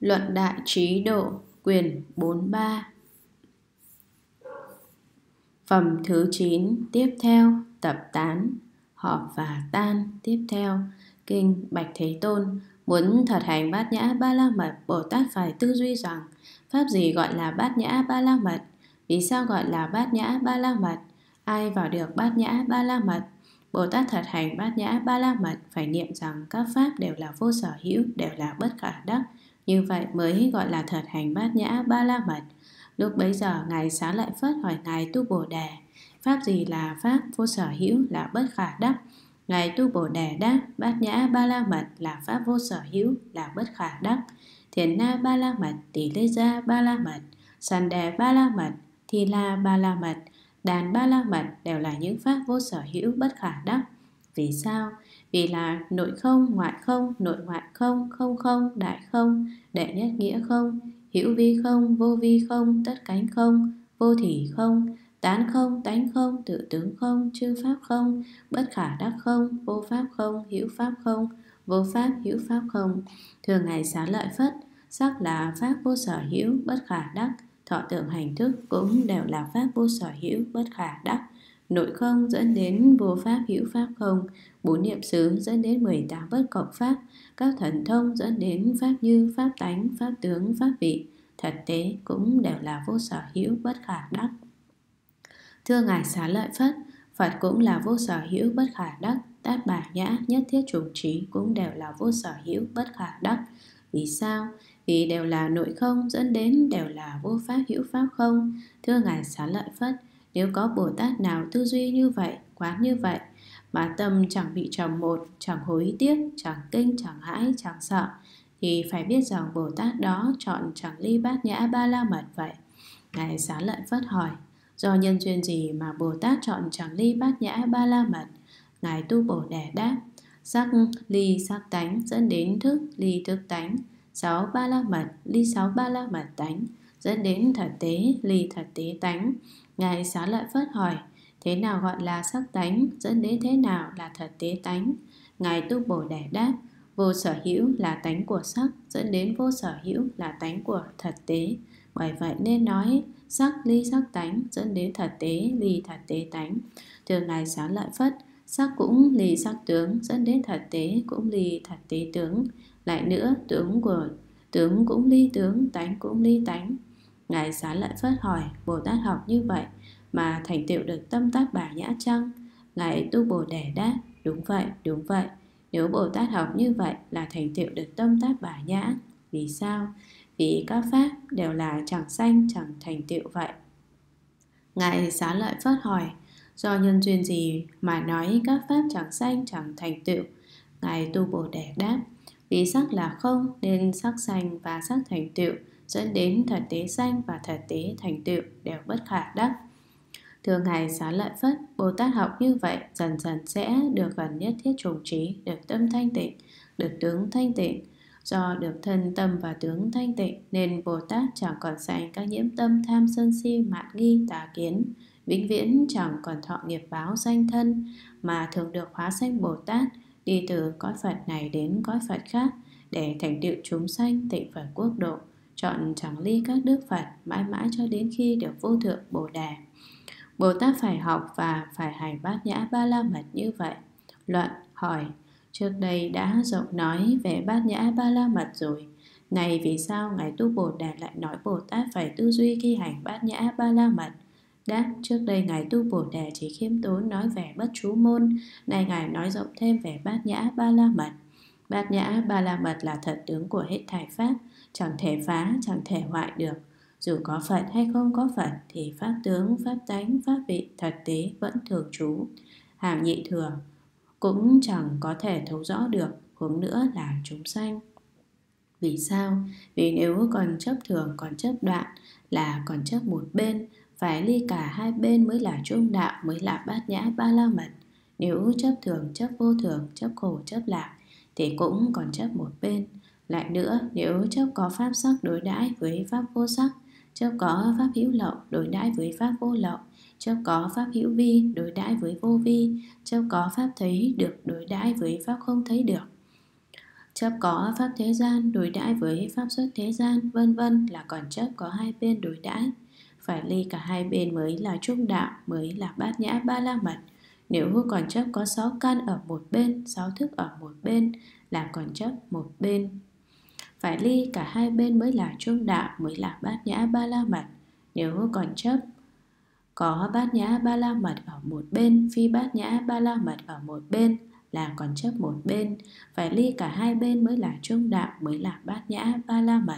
Luận đại trí độ, quyển 43. Phẩm thứ 9 tiếp theo, tập tán, họp và tan tiếp theo. Kinh Bạch Thế Tôn. Muốn thật hành Bát Nhã Ba La Mật, Bồ Tát phải tư duy rằng pháp gì gọi là Bát Nhã Ba La Mật? Vì sao gọi là Bát Nhã Ba La Mật? Ai vào được Bát Nhã Ba La Mật? Bồ Tát thật hành Bát Nhã Ba La Mật phải niệm rằng các pháp đều là vô sở hữu, đều là bất khả đắc. Như vậy mới gọi là thật hành Bát Nhã Ba La Mật. Lúc bấy giờ Ngài Xá Lợi Phất hỏi Ngài Tu Bồ Đề: pháp gì là pháp vô sở hữu, là bất khả đắc? Ngài Tu Bồ Đề đáp: Bát Nhã Ba La Mật là pháp vô sở hữu, là bất khả đắc. Thiền Na Ba La Mật, Tỳ Lê Gia Ba La Mật, Sàn Đề Ba La Mật, Thi La Ba La Mật, Đàn Ba La Mật đều là những pháp vô sở hữu bất khả đắc. Vì sao? Vì là nội không, ngoại không, nội ngoại không, không không, đại không, đệ nhất nghĩa không, hữu vi không, vô vi không, tất cánh không, vô thỉ không, tán không, tánh không, tự tướng không, chư pháp không, bất khả đắc không, vô pháp không, hữu pháp không, vô pháp hữu pháp không. Thưa Ngài Xá Lợi Phất, sắc là pháp vô sở hữu, bất khả đắc. Thọ tưởng hành thức cũng đều là pháp vô sở hữu, bất khả đắc. Nội không dẫn đến vô pháp hữu pháp không, bốn niệm xứ dẫn đến 18 bất cộng pháp, các thần thông dẫn đến pháp như, pháp tánh, pháp tướng, pháp vị, thật tế cũng đều là vô sở hữu, bất khả đắc. Thưa Ngài Xá Lợi Phất, Phật cũng là vô sở hữu, bất khả đắc. Tát Bà Nhã, nhất thiết chủng trí cũng đều là vô sở hữu, bất khả đắc. Vì sao? Vì đều là nội không dẫn đến đều là vô pháp hữu pháp không. Thưa Ngài Xá Lợi Phất, nếu có Bồ Tát nào tư duy như vậy, quán như vậy, mà tâm chẳng bị trầm một, chẳng hối tiếc, chẳng kinh, chẳng hãi, chẳng sợ, thì phải biết rằng Bồ Tát đó chọn chẳng ly Bát Nhã Ba La Mật vậy. Ngài Xá Lợi Phất hỏi: do nhân duyên gì mà Bồ Tát chọn chẳng ly Bát Nhã Ba La Mật? Ngài Tu Bồ Đề đáp: sắc ly sắc tánh dẫn đến thức ly thức tánh, 6 Ba La Mật ly 6 Ba La Mật tánh dẫn đến thật tế ly thật tế tánh. Ngài Xá Lợi Phất hỏi: thế nào gọi là sắc tánh dẫn đến thế nào là thật tế tánh? Ngài Tu Bồ Đề đáp: vô sở hữu là tánh của sắc dẫn đến vô sở hữu là tánh của thật tế. Bởi vậy nên nói sắc ly sắc tánh dẫn đến thật tế ly thật tế tánh. Thưa Ngài Xá Lợi Phất, sắc cũng ly sắc tướng dẫn đến thật tế cũng ly thật tế tướng. Lại nữa, tướng cũng ly tướng, tánh cũng ly tánh. Ngài Xá Lợi Phất hỏi: Bồ Tát học như vậy mà thành tựu được tâm Tát Bà Nhã chăng? Ngài Tu Bồ Đề đáp: đúng vậy, đúng vậy. Nếu Bồ Tát học như vậy là thành tựu được tâm Tát Bà Nhã. Vì sao? Vì các pháp đều là chẳng sanh chẳng thành tựu vậy. Ngài Xá Lợi Phất hỏi: do nhân duyên gì mà nói các pháp chẳng sanh chẳng thành tựu? Ngài Tu Bồ Đề đáp: vì sắc là không nên sắc sanh và sắc thành tựu dẫn đến thật tế sanh và thật tế thành tựu đều bất khả đắc. Thưa Ngài Xá Lợi Phất, Bồ Tát học như vậy dần dần sẽ được gần nhất thiết chủng trí, được tâm thanh tịnh, được tướng thanh tịnh. Do được thân tâm và tướng thanh tịnh nên Bồ Tát chẳng còn sanh các nhiễm tâm tham sân si mạn nghi tà kiến, vĩnh viễn chẳng còn thọ nghiệp báo sanh thân, mà thường được hóa sanh Bồ Tát, đi từ cõi Phật này đến cõi Phật khác để thành tựu chúng sanh tịnh Phật quốc độ, chọn chẳng ly các đức Phật mãi mãi cho đến khi được vô thượng Bồ Đề. Bồ Tát phải học và phải hành Bát Nhã Ba La Mật như vậy. Luận hỏi: trước đây đã rộng nói về Bát Nhã Ba La Mật rồi, này vì sao Ngài Tu Bồ Đề lại nói Bồ Tát phải tư duy khi hành Bát Nhã Ba La Mật? Đáp: trước đây Ngài Tu Bồ Đề chỉ khiêm tốn nói về bất chú môn, nay Ngài nói rộng thêm về Bát Nhã Ba La Mật. Bát Nhã Ba La Mật là thật tướng của hết thảy pháp, chẳng thể phá, chẳng thể hoại được. Dù có Phật hay không có Phật thì pháp tướng, pháp tánh, pháp vị, thật tế vẫn thường trú. Hàng nhị thừa cũng chẳng có thể thấu rõ được, huống nữa là chúng sanh. Vì sao? Vì nếu còn chấp thường, còn chấp đoạn là còn chấp một bên, phải ly cả hai bên mới là trung đạo, mới là Bát Nhã Ba La Mật. Nếu chấp thường, chấp vô thường, chấp khổ, chấp lạc thì cũng còn chấp một bên. Lại nữa, nếu chấp có pháp sắc đối đãi với pháp vô sắc, chấp có pháp hữu lậu đối đãi với pháp vô lậu, chấp có pháp hữu vi đối đãi với vô vi, chấp có pháp thấy được đối đãi với pháp không thấy được, Chấp có pháp thế gian đối đãi với pháp xuất thế gian, vân vân là còn chấp có hai bên đối đãi. Phải ly cả hai bên mới là trung đạo, mới là bát nhã ba la mật. Nếu còn chấp có 6 căn ở một bên, 6 thức ở một bên là còn chấp một bên. Phải ly cả hai bên mới là trung đạo, mới là bát nhã ba la mật. Nếu còn chấp có bát nhã ba la mật ở một bên, phi bát nhã ba la mật ở một bên là còn chấp một bên. Phải ly cả hai bên mới là trung đạo, mới là bát nhã ba la mật.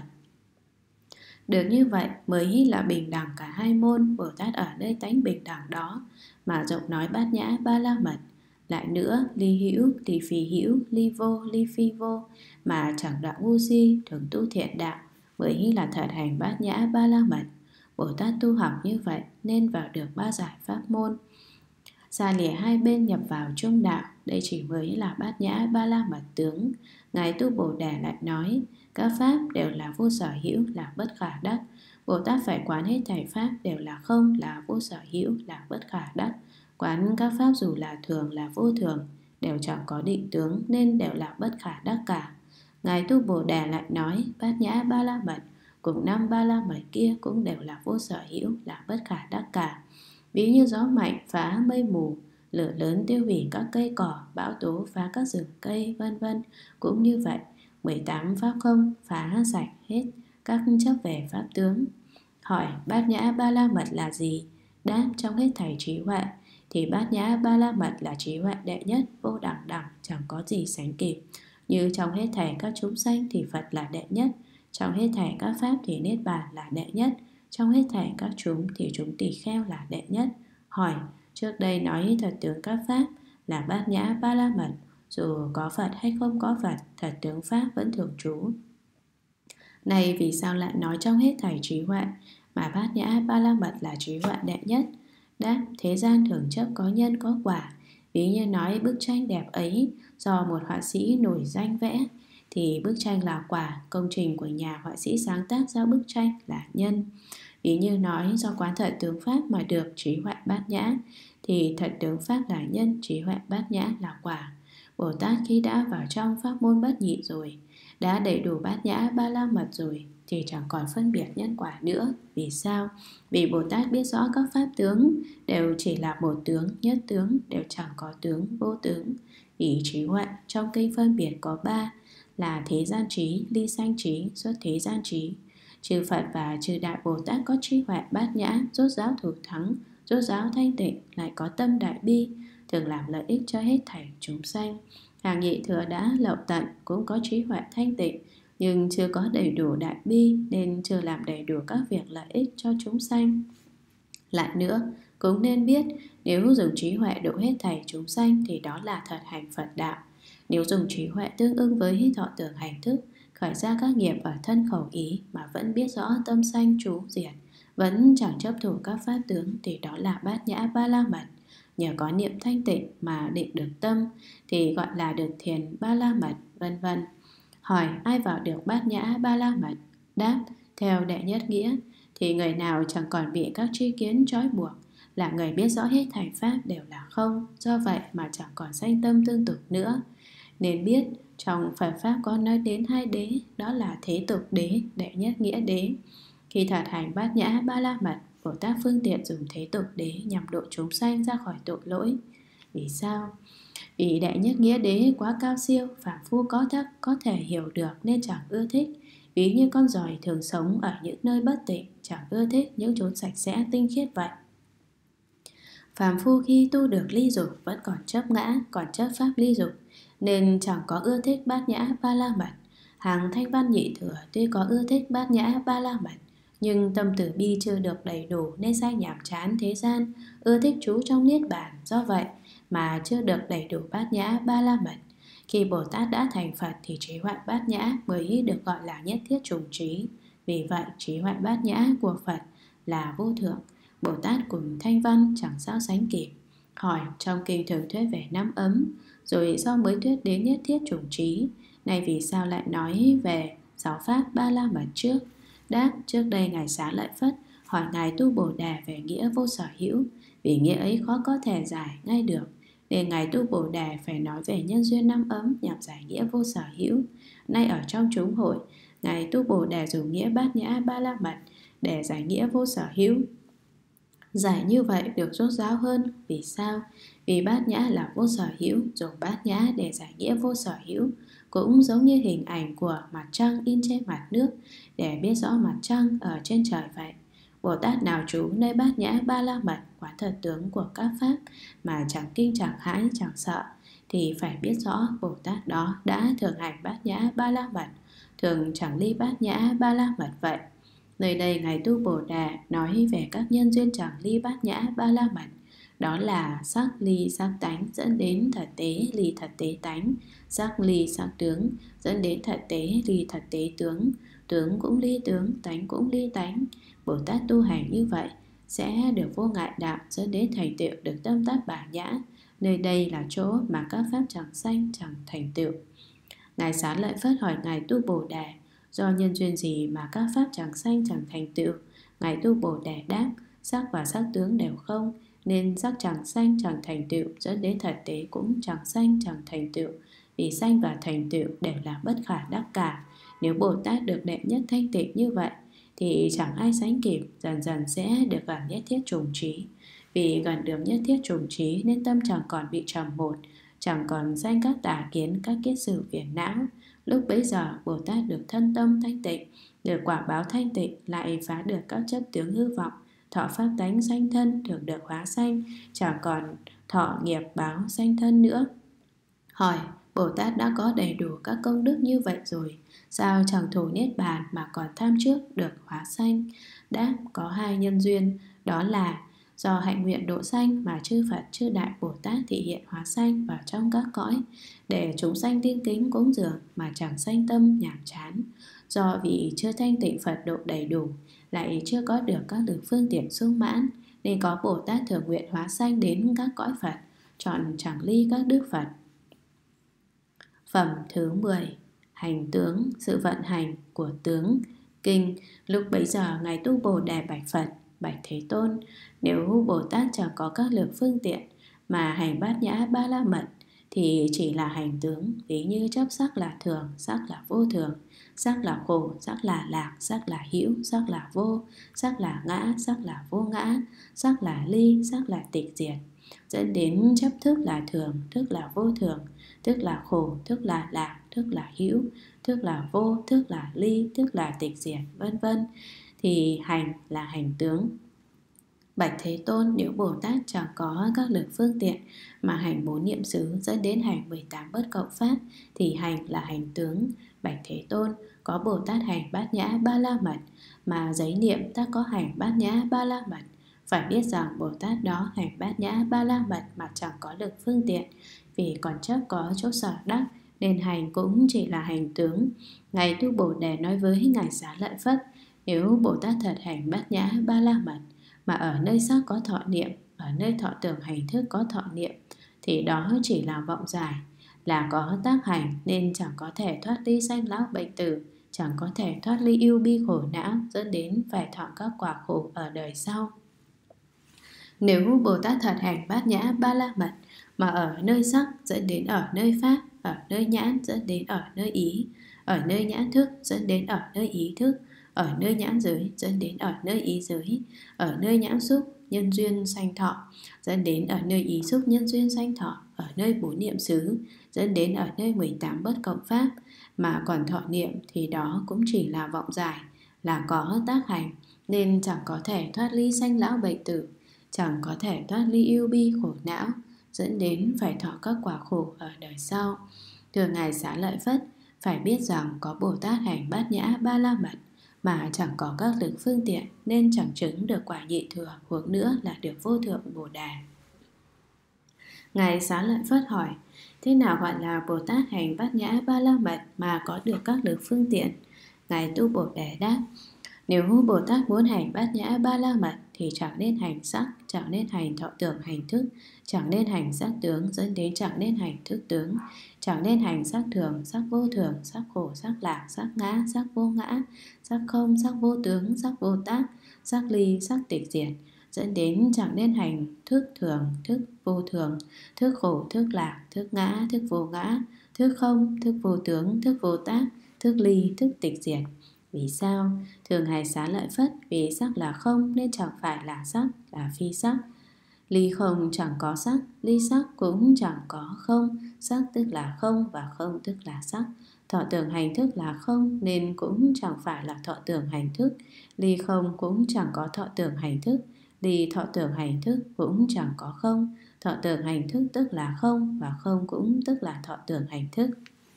Được như vậy mới là bình đẳng cả hai môn. Bồ Tát ở nơi tánh bình đẳng đó mà rộng nói bát nhã ba la mật. Lại nữa, ly hữu, ly phi hữu, ly vô, ly phi vô mà chẳng đạo ngu si, thường tu thiện đạo mới là thật hành bát nhã ba la mật. Bồ Tát tu học như vậy nên vào được ba giải pháp môn, xa lìa hai bên nhập vào trung đạo. Đây chỉ mới là bát nhã ba la mật tướng. Ngài Tu Bồ Đề lại nói các pháp đều là vô sở hữu, là bất khả đắc. Bồ Tát phải quán hết thảy pháp đều là không, là vô sở hữu, là bất khả đắc. Quán các pháp dù là thường, là vô thường, đều chẳng có định tướng nên đều là bất khả đắc cả. Ngài Tu Bồ Đề lại nói bát nhã ba la mật cùng 5 ba la mật kia cũng đều là vô sở hữu, là bất khả đắc cả. Ví như gió mạnh phá mây mù, lửa lớn tiêu hủy các cây cỏ, bão tố phá các rừng cây, vân vân. Cũng như vậy, 18 pháp không phá sạch hết các chấp về pháp tướng. Hỏi bát nhã ba la mật là gì? Đáp trong hết thảy trí huệ thì bát nhã ba la mật là trí huệ đệ nhất, vô đẳng đẳng, chẳng có gì sánh kịp. Như trong hết thảy các chúng sanh thì Phật là đệ nhất, trong hết thảy các pháp thì Niết Bàn là đệ nhất, trong hết thảy các chúng thì chúng tỳ kheo là đệ nhất. Hỏi trước đây nói thật tướng các pháp là bát nhã ba la mật, dù có Phật hay không có Phật, thật tướng pháp vẫn thường trú. Này vì sao lại nói trong hết thảy trí huệ mà bát nhã ba la mật là trí huệ đệ nhất? Đáp thế gian thường chấp có nhân có quả. Ví như nói bức tranh đẹp ấy do một họa sĩ nổi danh vẽ thì bức tranh là quả, công trình của nhà họa sĩ sáng tác ra bức tranh là nhân. Ví như nói do quán thật tướng pháp mà được trí huệ bát nhã thì thật tướng pháp là nhân, trí huệ bát nhã là quả. Bồ Tát khi đã vào trong pháp môn bất nhị rồi, đã đầy đủ bát nhã ba la mật rồi thì chẳng còn phân biệt nhân quả nữa. Vì sao? Vì Bồ Tát biết rõ các pháp tướng đều chỉ là một tướng, nhất tướng, đều chẳng có tướng, vô tướng. Ý trí huệ trong kinh phân biệt có 3 là thế gian trí, ly sanh trí, xuất thế gian trí. Chư Phật và chư Đại Bồ Tát có trí huệ bát nhã, rốt ráo thủ thắng, rốt ráo thanh tịnh, lại có tâm đại bi, thường làm lợi ích cho hết thảy chúng sanh. Hàng nhị thừa đã lậu tận cũng có trí huệ thanh tịnh, nhưng chưa có đầy đủ đại bi nên chưa làm đầy đủ các việc lợi ích cho chúng sanh. Lại nữa, cũng nên biết nếu dùng trí huệ độ hết thảy chúng sanh thì đó là thật hành Phật đạo. Nếu dùng trí huệ tương ưng với thọ tưởng hành thức, khởi ra các nghiệp ở thân khẩu ý mà vẫn biết rõ tâm sanh trú diệt, vẫn chẳng chấp thủ các pháp tướng thì đó là bát nhã ba la mật. Nhờ có niệm thanh tịnh mà định được tâm thì gọi là được thiền ba la mật, vân vân. Hỏi ai vào được bát nhã ba la mật? Đáp theo đệ nhất nghĩa thì người nào chẳng còn bị các tri kiến trói buộc, là người biết rõ hết thảy pháp đều là không, do vậy mà chẳng còn sanh tâm tương tục nữa. Nên biết trong Phật pháp có nói đến 2 đế, đó là thế tục đế, đệ nhất nghĩa đế. Khi thật hành bát nhã ba la mật, Bồ Tát phương tiện dùng thế tục đế nhằm độ chúng sanh ra khỏi tội lỗi. Vì sao? Vì đệ nhất nghĩa đế quá cao siêu, phàm phu có thể hiểu được nên chẳng ưa thích. Ví như con giòi thường sống ở những nơi bất tịnh, chẳng ưa thích những chốn sạch sẽ tinh khiết vậy. Phàm phu khi tu được ly dục vẫn còn chấp ngã, còn chấp pháp ly dục, nên chẳng có ưa thích bát nhã ba la mật. Hàng thanh văn nhị thừa tuy có ưa thích bát nhã ba la mật, nhưng tâm từ bi chưa được đầy đủ nên say nhàm chán thế gian, ưa thích trú trong niết bàn, do vậy mà chưa được đầy đủ bát nhã ba la mật. Khi Bồ Tát đã thành Phật thì trí huệ bát nhã mới được gọi là nhất thiết trùng trí. Vì vậy trí huệ bát nhã của Phật là vô thượng, Bồ Tát cùng thanh văn chẳng sao sánh kịp. Hỏi trong kinh thường thuyết về 5 ấm, rồi sau mới thuyết đến nhất thiết chủng trí. Này vì sao lại nói về 6 pháp ba la mật trước? Đáp trước đây Ngài Xá Lợi Phất hỏi Ngài Tu Bồ Đề về nghĩa vô sở hữu, vì nghĩa ấy khó có thể giải ngay được, nên Ngài Tu Bồ Đề phải nói về nhân duyên 5 ấm nhằm giải nghĩa vô sở hữu. Nay ở trong chúng hội, Ngài Tu Bồ Đề dùng nghĩa Bát Nhã Ba La Mật để giải nghĩa vô sở hữu. Giải như vậy được rốt ráo hơn. Vì sao? Vì Bát Nhã là vô sở hữu, dùng Bát Nhã để giải nghĩa vô sở hữu cũng giống như hình ảnh của mặt trăng in trên mặt nước để biết rõ mặt trăng ở trên trời vậy. Bồ Tát nào trú nơi Bát Nhã Ba La Mật, quán thật tướng của các pháp mà chẳng kinh chẳng hãi chẳng sợ, thì phải biết rõ Bồ Tát đó đã thường hành Bát Nhã Ba La Mật, thường chẳng ly Bát Nhã Ba La Mật vậy. Nơi đây Ngài Tu Bồ Đề nói về các nhân duyên chẳng ly Bát Nhã Ba La Mật. Đó là sắc ly sắc tánh dẫn đến thật tế ly thật tế tánh, sắc ly sắc tướng dẫn đến thật tế ly thật tế tướng, tướng cũng ly tướng, tánh cũng ly tánh. Bồ Tát tu hành như vậy sẽ được vô ngại đạo, dẫn đến thành tựu được tâm tác Bát Nhã. Nơi đây là chỗ mà các pháp chẳng sanh chẳng thành tựu. Ngài Xá Lợi Phất hỏi Ngài Tu Bồ Đề: do nhân duyên gì mà các pháp chẳng sanh chẳng thành tựu? Ngài Tu Bồ Đề đáp: sắc và sắc tướng đều không, nên sắc chẳng sanh chẳng thành tựu, dẫn đến thật tế cũng chẳng sanh chẳng thành tựu. Vì sanh và thành tựu đều là bất khả đắc cả. Nếu Bồ Tát được đệ nhất thanh tịnh như vậy thì chẳng ai sánh kịp, dần dần sẽ được gần nhất thiết trùng trí. Vì gần được nhất thiết trùng trí nên tâm chẳng còn bị trầm một, chẳng còn sanh các tà kiến, các kiết sử phiền não. Lúc bấy giờ Bồ Tát được thân tâm thanh tịnh, được quả báo thanh tịnh, lại phá được các chấp tướng hư vọng, thọ pháp tánh sanh thân, thường được hóa sanh, chẳng còn thọ nghiệp báo sanh thân nữa. Hỏi: Bồ Tát đã có đầy đủ các công đức như vậy rồi, sao chẳng thủ niết bàn mà còn tham trước được hóa sanh? Đáp: có hai nhân duyên, đó là do hạnh nguyện độ sanh mà chư Phật chư Đại Bồ Tát thị hiện hóa sanh vào trong các cõi, để chúng sanh tin kính cúng dường mà chẳng sanh tâm nhàm chán. Do vì chưa thanh tịnh Phật độ đầy đủ, lại chưa có được các lực phương tiện sung mãn, nên có Bồ Tát thường nguyện hóa sanh đến các cõi Phật, chọn chẳng ly các đức Phật. Phẩm thứ 10. Hành tướng, sự vận hành của tướng. Kinh. Lúc bấy giờ Ngài Tu Bồ Đề bạch Phật: bạch Thế Tôn, nếu Bồ Tát chẳng có các lực phương tiện mà hành Bát Nhã Ba La Mật thì chỉ là hành tướng, ví như chấp sắc là thường, sắc là vô thường, sắc là khổ, sắc là lạc, sắc là hữu, sắc là vô, sắc là ngã, sắc là vô ngã, sắc là ly, sắc là tịch diệt, dẫn đến chấp thức là thường, thức là vô thường, thức là khổ, thức là lạc, thức là hữu, thức là vô, thức là ly, thức là tịch diệt, vân vân, thì hành là hành tướng. Bạch Thế Tôn, nếu Bồ Tát chẳng có các lực phương tiện mà hành 4 niệm xứ dẫn đến hành 18 bất cộng pháp thì hành là hành tướng. Bạch Thế Tôn, có Bồ Tát hành Bát Nhã Ba La Mật mà giấy niệm ta có hành Bát Nhã Ba La Mật, phải biết rằng Bồ Tát đó hành Bát Nhã Ba La Mật mà chẳng có lực phương tiện, vì còn chấp có chỗ sở đắc nên hành cũng chỉ là hành tướng. Ngài Tu Bồ Đề nói với Ngài Xá Lợi Phất: nếu Bồ Tát thật hành Bát Nhã Ba La Mật mà ở nơi sắc có thọ niệm, ở nơi thọ tưởng hành thức có thọ niệm, thì đó chỉ là vọng giải, là có tác hành, nên chẳng có thể thoát ly sanh lão bệnh tử, chẳng có thể thoát ly ưu bi khổ não, dẫn đến phải thọ các quả khổ ở đời sau. Nếu Bồ Tát thật hành Bát Nhã Ba La Mật mà ở nơi sắc dẫn đến ở nơi pháp, ở nơi nhãn dẫn đến ở nơi ý, ở nơi nhãn thức dẫn đến ở nơi ý thức, ở nơi nhãn giới dẫn đến ở nơi ý giới, ở nơi nhãn xúc nhân duyên sanh thọ dẫn đến ở nơi ý xúc nhân duyên sanh thọ, ở nơi 4 niệm xứ dẫn đến ở nơi 18 bất cộng pháp mà còn thọ niệm, thì đó cũng chỉ là vọng giải, là có tác hành, nên chẳng có thể thoát ly sanh lão bệnh tử, chẳng có thể thoát ly ưu bi khổ não, dẫn đến phải thọ các quả khổ ở đời sau. Thưa Ngài Xá Lợi Phất, phải biết rằng có Bồ Tát hành Bát Nhã Ba La Mật mà chẳng có các lực phương tiện, nên chẳng chứng được quả nhị thừa, huống nữa là được vô thượng Bồ Đề. Ngài Xá Lợi Phất hỏi: thế nào gọi là Bồ Tát hành Bát Nhã Ba La Mật mà có được các lực phương tiện? Ngài Tu Bồ Đề đáp: nếu Bồ Tát muốn hành Bát Nhã Ba La Mật thì chẳng nên hành sắc, chẳng nên hành thọ tưởng hành thức, chẳng nên hành sắc tướng, dẫn đến chẳng nên hành thức tướng, chẳng nên hành sắc thường, sắc vô thường, sắc khổ, sắc lạc, sắc ngã, sắc vô ngã, sắc không, sắc vô tướng, sắc vô tác, sắc ly, sắc tịch diệt, dẫn đến chẳng nên hành thức thường, thức vô thường, thức khổ, thức lạc, thức ngã, thức vô ngã, Thức không, thức vô tướng, thức vô tác, thức ly, thức tịch diệt. Vì sao? Thường hay xá lợi Phất, vì sắc là không nên chẳng phải là sắc, là phi sắc. Ly không chẳng có sắc, ly sắc cũng chẳng có không. Sắc tức là không và không tức là sắc. Thọ tưởng hành thức là không nên cũng chẳng phải là thọ tưởng hành thức. Ly không cũng chẳng có thọ tưởng hành thức. Ly thọ tưởng hành thức cũng chẳng có không. Thọ tưởng hành thức tức là không và không cũng tức là thọ tưởng hành thức.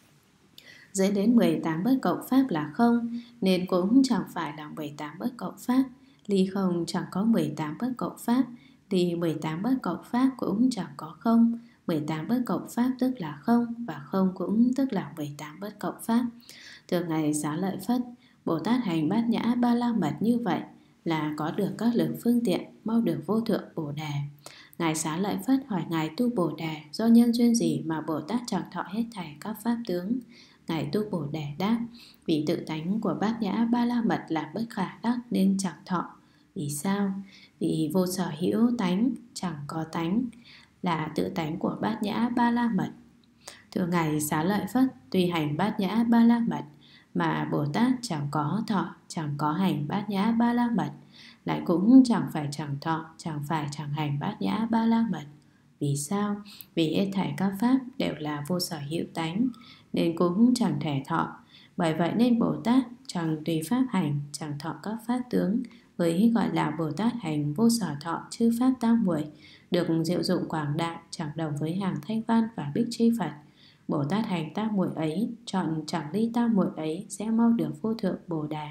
Dẫn đến 18 bất cộng pháp là không nên cũng chẳng phải là 18 bất cộng pháp. Ly không chẳng có 18 bất cộng pháp thì 18 bất cộng pháp cũng chẳng có không. 18 bất cộng pháp tức là không và không cũng tức là 18 bất cộng pháp. Thường ngày xá lợi Phất, Bồ Tát hành bát nhã ba la mật như vậy là có được các lực phương tiện mau được vô thượng Bồ Đề. Ngài xá lợi Phất hỏi Ngài tu Bồ Đề do nhân duyên gì mà Bồ Tát chẳng thọ hết thảy các pháp tướng? Ngài tu Bồ Đề đáp: vì tự tánh của bát nhã ba la mật là bất khả đắc nên chẳng thọ. Vì sao? Vì vô sở hữu tánh, chẳng có tánh là tự tánh của bát nhã ba la mật. Thưa Ngài xá lợi Phất, tuy hành bát nhã ba la mật mà Bồ Tát chẳng có thọ, chẳng có hành bát nhã ba la mật, lại cũng chẳng phải chẳng thọ, chẳng phải chẳng hành bát nhã ba la mật. Vì sao? Vì hết thảy các pháp đều là vô sở hữu tánh nên cũng chẳng thể thọ. Bởi vậy nên Bồ Tát chẳng tùy pháp hành, chẳng thọ các pháp tướng, mới gọi là Bồ Tát hành vô sở thọ chư pháp tam muội, được diệu dụng quảng đại, chẳng đồng với hàng Thanh Văn và Bích Chi Phật. Bồ Tát hành tam muội ấy, chọn chẳng ly tam muội ấy sẽ mau được vô thượng Bồ Đề.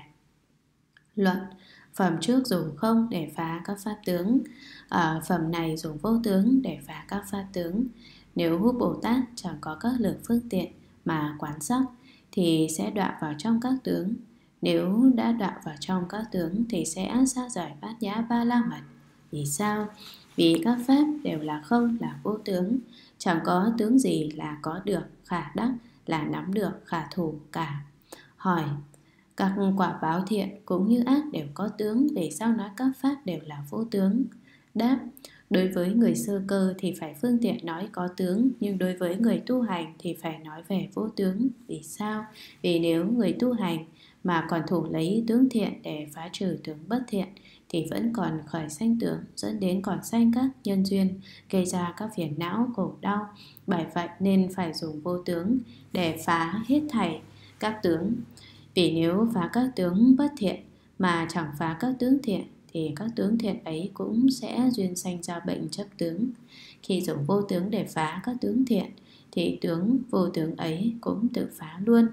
Luận: phẩm trước dùng không để phá các pháp tướng, ở phẩm này dùng vô tướng để phá các pháp tướng. Nếu Bồ Tát chẳng có các lực phương tiện mà quán sắc thì sẽ đọa vào trong các tướng. Nếu đã đọa vào trong các tướng thì sẽ xa rời bát nhã ba la mật. Vì sao? Vì các pháp đều là không, là vô tướng, chẳng có tướng gì là có được, khả đắc, là nắm được, khả thủ cả. Hỏi: các quả báo thiện cũng như ác đều có tướng, vì sao nói các pháp đều là vô tướng? Đáp: đối với người sơ cơ thì phải phương tiện nói có tướng, nhưng đối với người tu hành thì phải nói về vô tướng. Vì sao? Vì nếu người tu hành mà còn thủ lấy tướng thiện để phá trừ tướng bất thiện thì vẫn còn khởi sanh tướng, dẫn đến còn sanh các nhân duyên, gây ra các phiền não khổ đau. Bởi vậy nên phải dùng vô tướng để phá hết thảy các tướng. Vì nếu phá các tướng bất thiện mà chẳng phá các tướng thiện thì các tướng thiện ấy cũng sẽ duyên sanh ra bệnh chấp tướng. Khi dùng vô tướng để phá các tướng thiện thì tướng vô tướng ấy cũng tự phá luôn.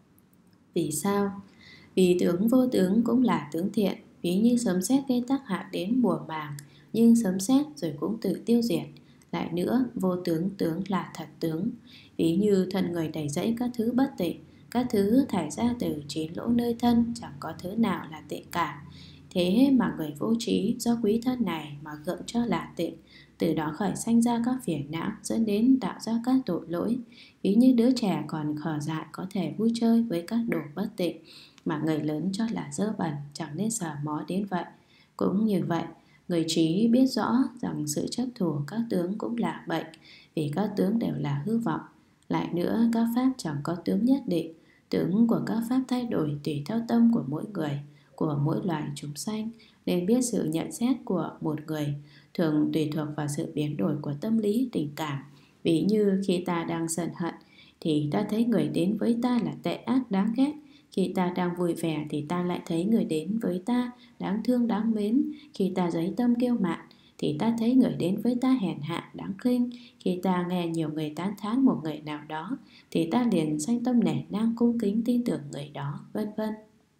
Vì sao? Vì tướng vô tướng cũng là tướng thiện. Ví như sấm sét gây tác hại đến mùa màng, nhưng sấm sét rồi cũng tự tiêu diệt. Lại nữa, vô tướng tướng là thật tướng. Ví như thân người đầy dẫy các thứ bất tịnh, các thứ thải ra từ 9 lỗ nơi thân, chẳng có thứ nào là tịnh cả. Thế mà người vô trí do quý thân này mà gượng cho là tịnh, từ đó khởi sanh ra các phiền não, dẫn đến tạo ra các tội lỗi. Ví như đứa trẻ còn khờ dại có thể vui chơi với các đồ bất tịnh, mà người lớn cho là dơ bẩn, chẳng nên sờ mó đến vậy. Cũng như vậy, người trí biết rõ rằng sự chấp thủ các tướng cũng là bệnh, vì các tướng đều là hư vọng. Lại nữa, các pháp chẳng có tướng nhất định. Tướng của các pháp thay đổi tùy theo tâm của mỗi người, của mỗi loài chúng sanh, nên biết sự nhận xét của một người thường tùy thuộc vào sự biến đổi của tâm lý tình cảm. Ví như khi ta đang giận hận thì ta thấy người đến với ta là tệ ác đáng ghét. Khi ta đang vui vẻ thì ta lại thấy người đến với ta đáng thương đáng mến. Khi ta giấy tâm kiêu mạn thì ta thấy người đến với ta hèn hạ đáng khinh. Khi ta nghe nhiều người tán thán một người nào đó thì ta liền sanh tâm nể nang cung kính tin tưởng người đó, vân vân.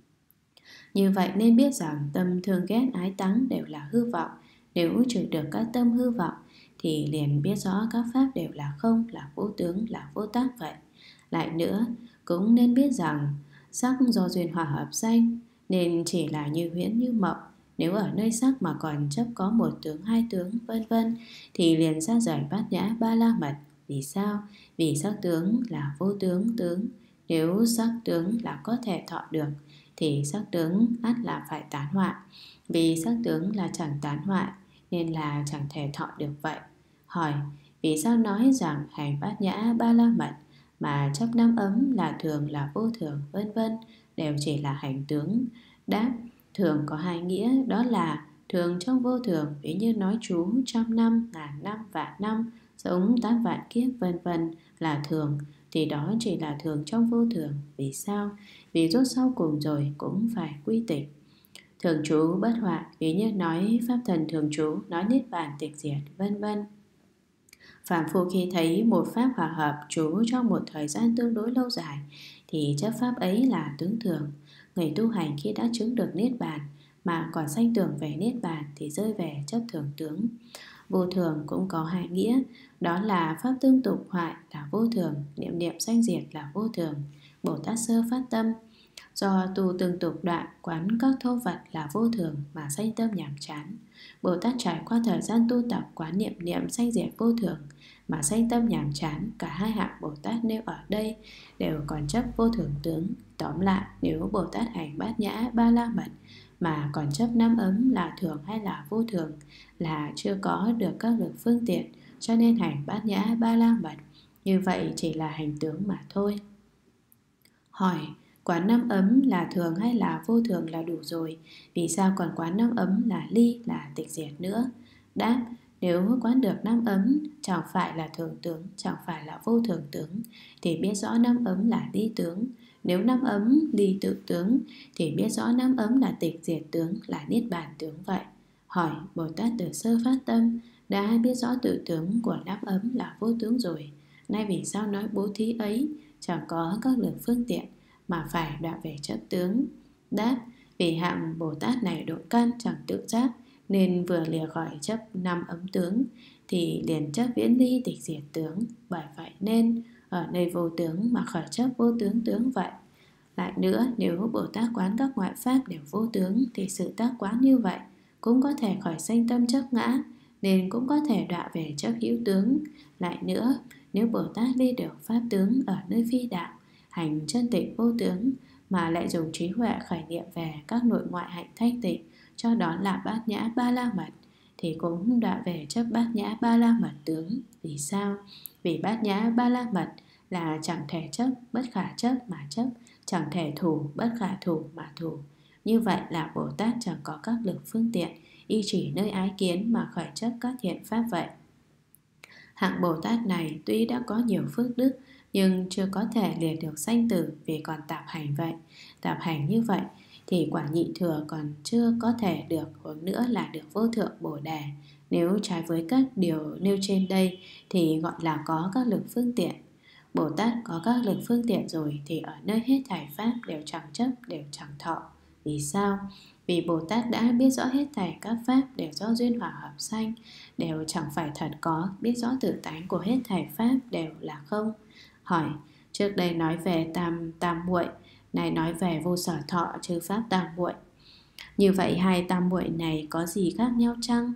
Như vậy nên biết rằng tâm thương ghét ái tắng đều là hư vọng. Nếu trừ được các tâm hư vọng thì liền biết rõ các pháp đều là không, là vô tướng, là vô tác vậy. Lại nữa, cũng nên biết rằng sắc do duyên hòa hợp sanh nên chỉ là như huyễn như mộng. Nếu ở nơi sắc mà còn chấp có một tướng, hai tướng, vân vân thì liền xa rời bát nhã ba la mật. Vì sao? Vì sắc tướng là vô tướng tướng. Nếu sắc tướng là có thể thọ được thì sắc tướng ắt là phải tán hoại. Vì sắc tướng là chẳng tán hoại nên là chẳng thể thọ được vậy. Hỏi: vì sao nói rằng hành bát nhã ba la mật mà chấp năm ấm là thường là vô thường, vân vân, đều chỉ là hành tướng. Đáp: thường có hai nghĩa, đó là thường trong vô thường, ví như nói chú trăm năm, ngàn năm, vạn năm, sống 8 vạn kiếp, vân vân là thường, thì đó chỉ là thường trong vô thường. Vì sao? Vì rốt sau cùng rồi cũng phải quy tịch. Thường trú bất hoại, ví như nói pháp thần thường trú, nói niết bàn tịch diệt, vân vân. Phàm phu khi thấy một pháp hòa hợp trú trong một thời gian tương đối lâu dài thì chấp pháp ấy là tướng thường. Người tu hành khi đã chứng được niết bàn mà còn sanh tưởng về niết bàn thì rơi về chấp thường tướng. Vô thường cũng có hai nghĩa, đó là pháp tương tục hoại là vô thường, niệm niệm sanh diệt là vô thường. Bồ Tát sơ phát tâm do tu tương tục đoạn quán các thô vật là vô thường mà sanh tâm nhàm chán. Bồ Tát trải qua thời gian tu tập quán niệm niệm sanh diệt vô thường mà sanh tâm nhàm chán. Cả hai hạng Bồ Tát nêu ở đây đều còn chấp vô thường tướng. Tóm lại, nếu Bồ Tát hành bát nhã ba la mật mà còn chấp năm ấm là thường hay là vô thường là chưa có được các lực phương tiện, cho nên hành bát nhã ba la mật như vậy chỉ là hành tướng mà thôi. Hỏi: quán năm ấm là thường hay là vô thường là đủ rồi, vì sao còn quán năm ấm là ly, là tịch diệt nữa? Đáp: nếu quán được năm ấm chẳng phải là thường tướng, chẳng phải là vô thường tướng, thì biết rõ năm ấm là ly tướng. Nếu năm ấm ly tự tướng thì biết rõ năm ấm là tịch diệt tướng, là niết bàn tướng vậy. Hỏi: Bồ Tát từ sơ phát tâm đã biết rõ tự tướng của năm ấm là vô tướng rồi, nay vì sao nói bố thí ấy chẳng có các lực phương tiện mà phải đoạn về chấp tướng? Đáp: vì hạng Bồ Tát này độ căn chẳng tự giác, nên vừa lìa khỏi chấp năm ấm tướng thì liền chấp viễn ly tịch diệt tướng. Bởi vậy nên ở nơi vô tướng mà khỏi chấp vô tướng tướng vậy. Lại nữa, nếu Bồ Tát quán các ngoại pháp đều vô tướng thì sự tác quán như vậy cũng có thể khỏi sanh tâm chấp ngã, nên cũng có thể đọa về chấp hữu tướng. Lại nữa, nếu Bồ Tát ly được pháp tướng ở nơi phi đạo, hành chân tịnh vô tướng mà lại dùng trí huệ khởi niệm về các nội ngoại hạnh thanh tịnh, cho đó là bát nhã ba la mật, thì cũng đọa về chấp bát nhã ba la mật tướng. Vì sao? Vì bát nhã ba la mật là chẳng thể chấp bất khả chấp mà chấp, chẳng thể thủ bất khả thủ mà thủ. Như vậy là Bồ Tát chẳng có các lực phương tiện y chỉ nơi ái kiến mà khởi chấp các thiện pháp vậy. Hạng Bồ Tát này tuy đã có nhiều phước đức nhưng chưa có thể liệt được sanh tử vì còn tạp hành vậy. Tạp hành như vậy thì quả nhị thừa còn chưa có thể được, huống nữa là được vô thượng Bồ Đề. Nếu trái với các điều nêu trên đây thì gọi là có các lực phương tiện. Bồ Tát có các lực phương tiện rồi thì ở nơi hết thảy pháp đều chẳng chấp, đều chẳng thọ. Vì sao? Vì Bồ Tát đã biết rõ hết thảy các pháp đều do duyên hòa hợp sanh, đều chẳng phải thật có, biết rõ tự tánh của hết thảy pháp đều là không. Hỏi: trước đây nói về tam muội, này nói về vô sở thọ chư pháp tam muội. Như vậy hai tam muội này có gì khác nhau chăng?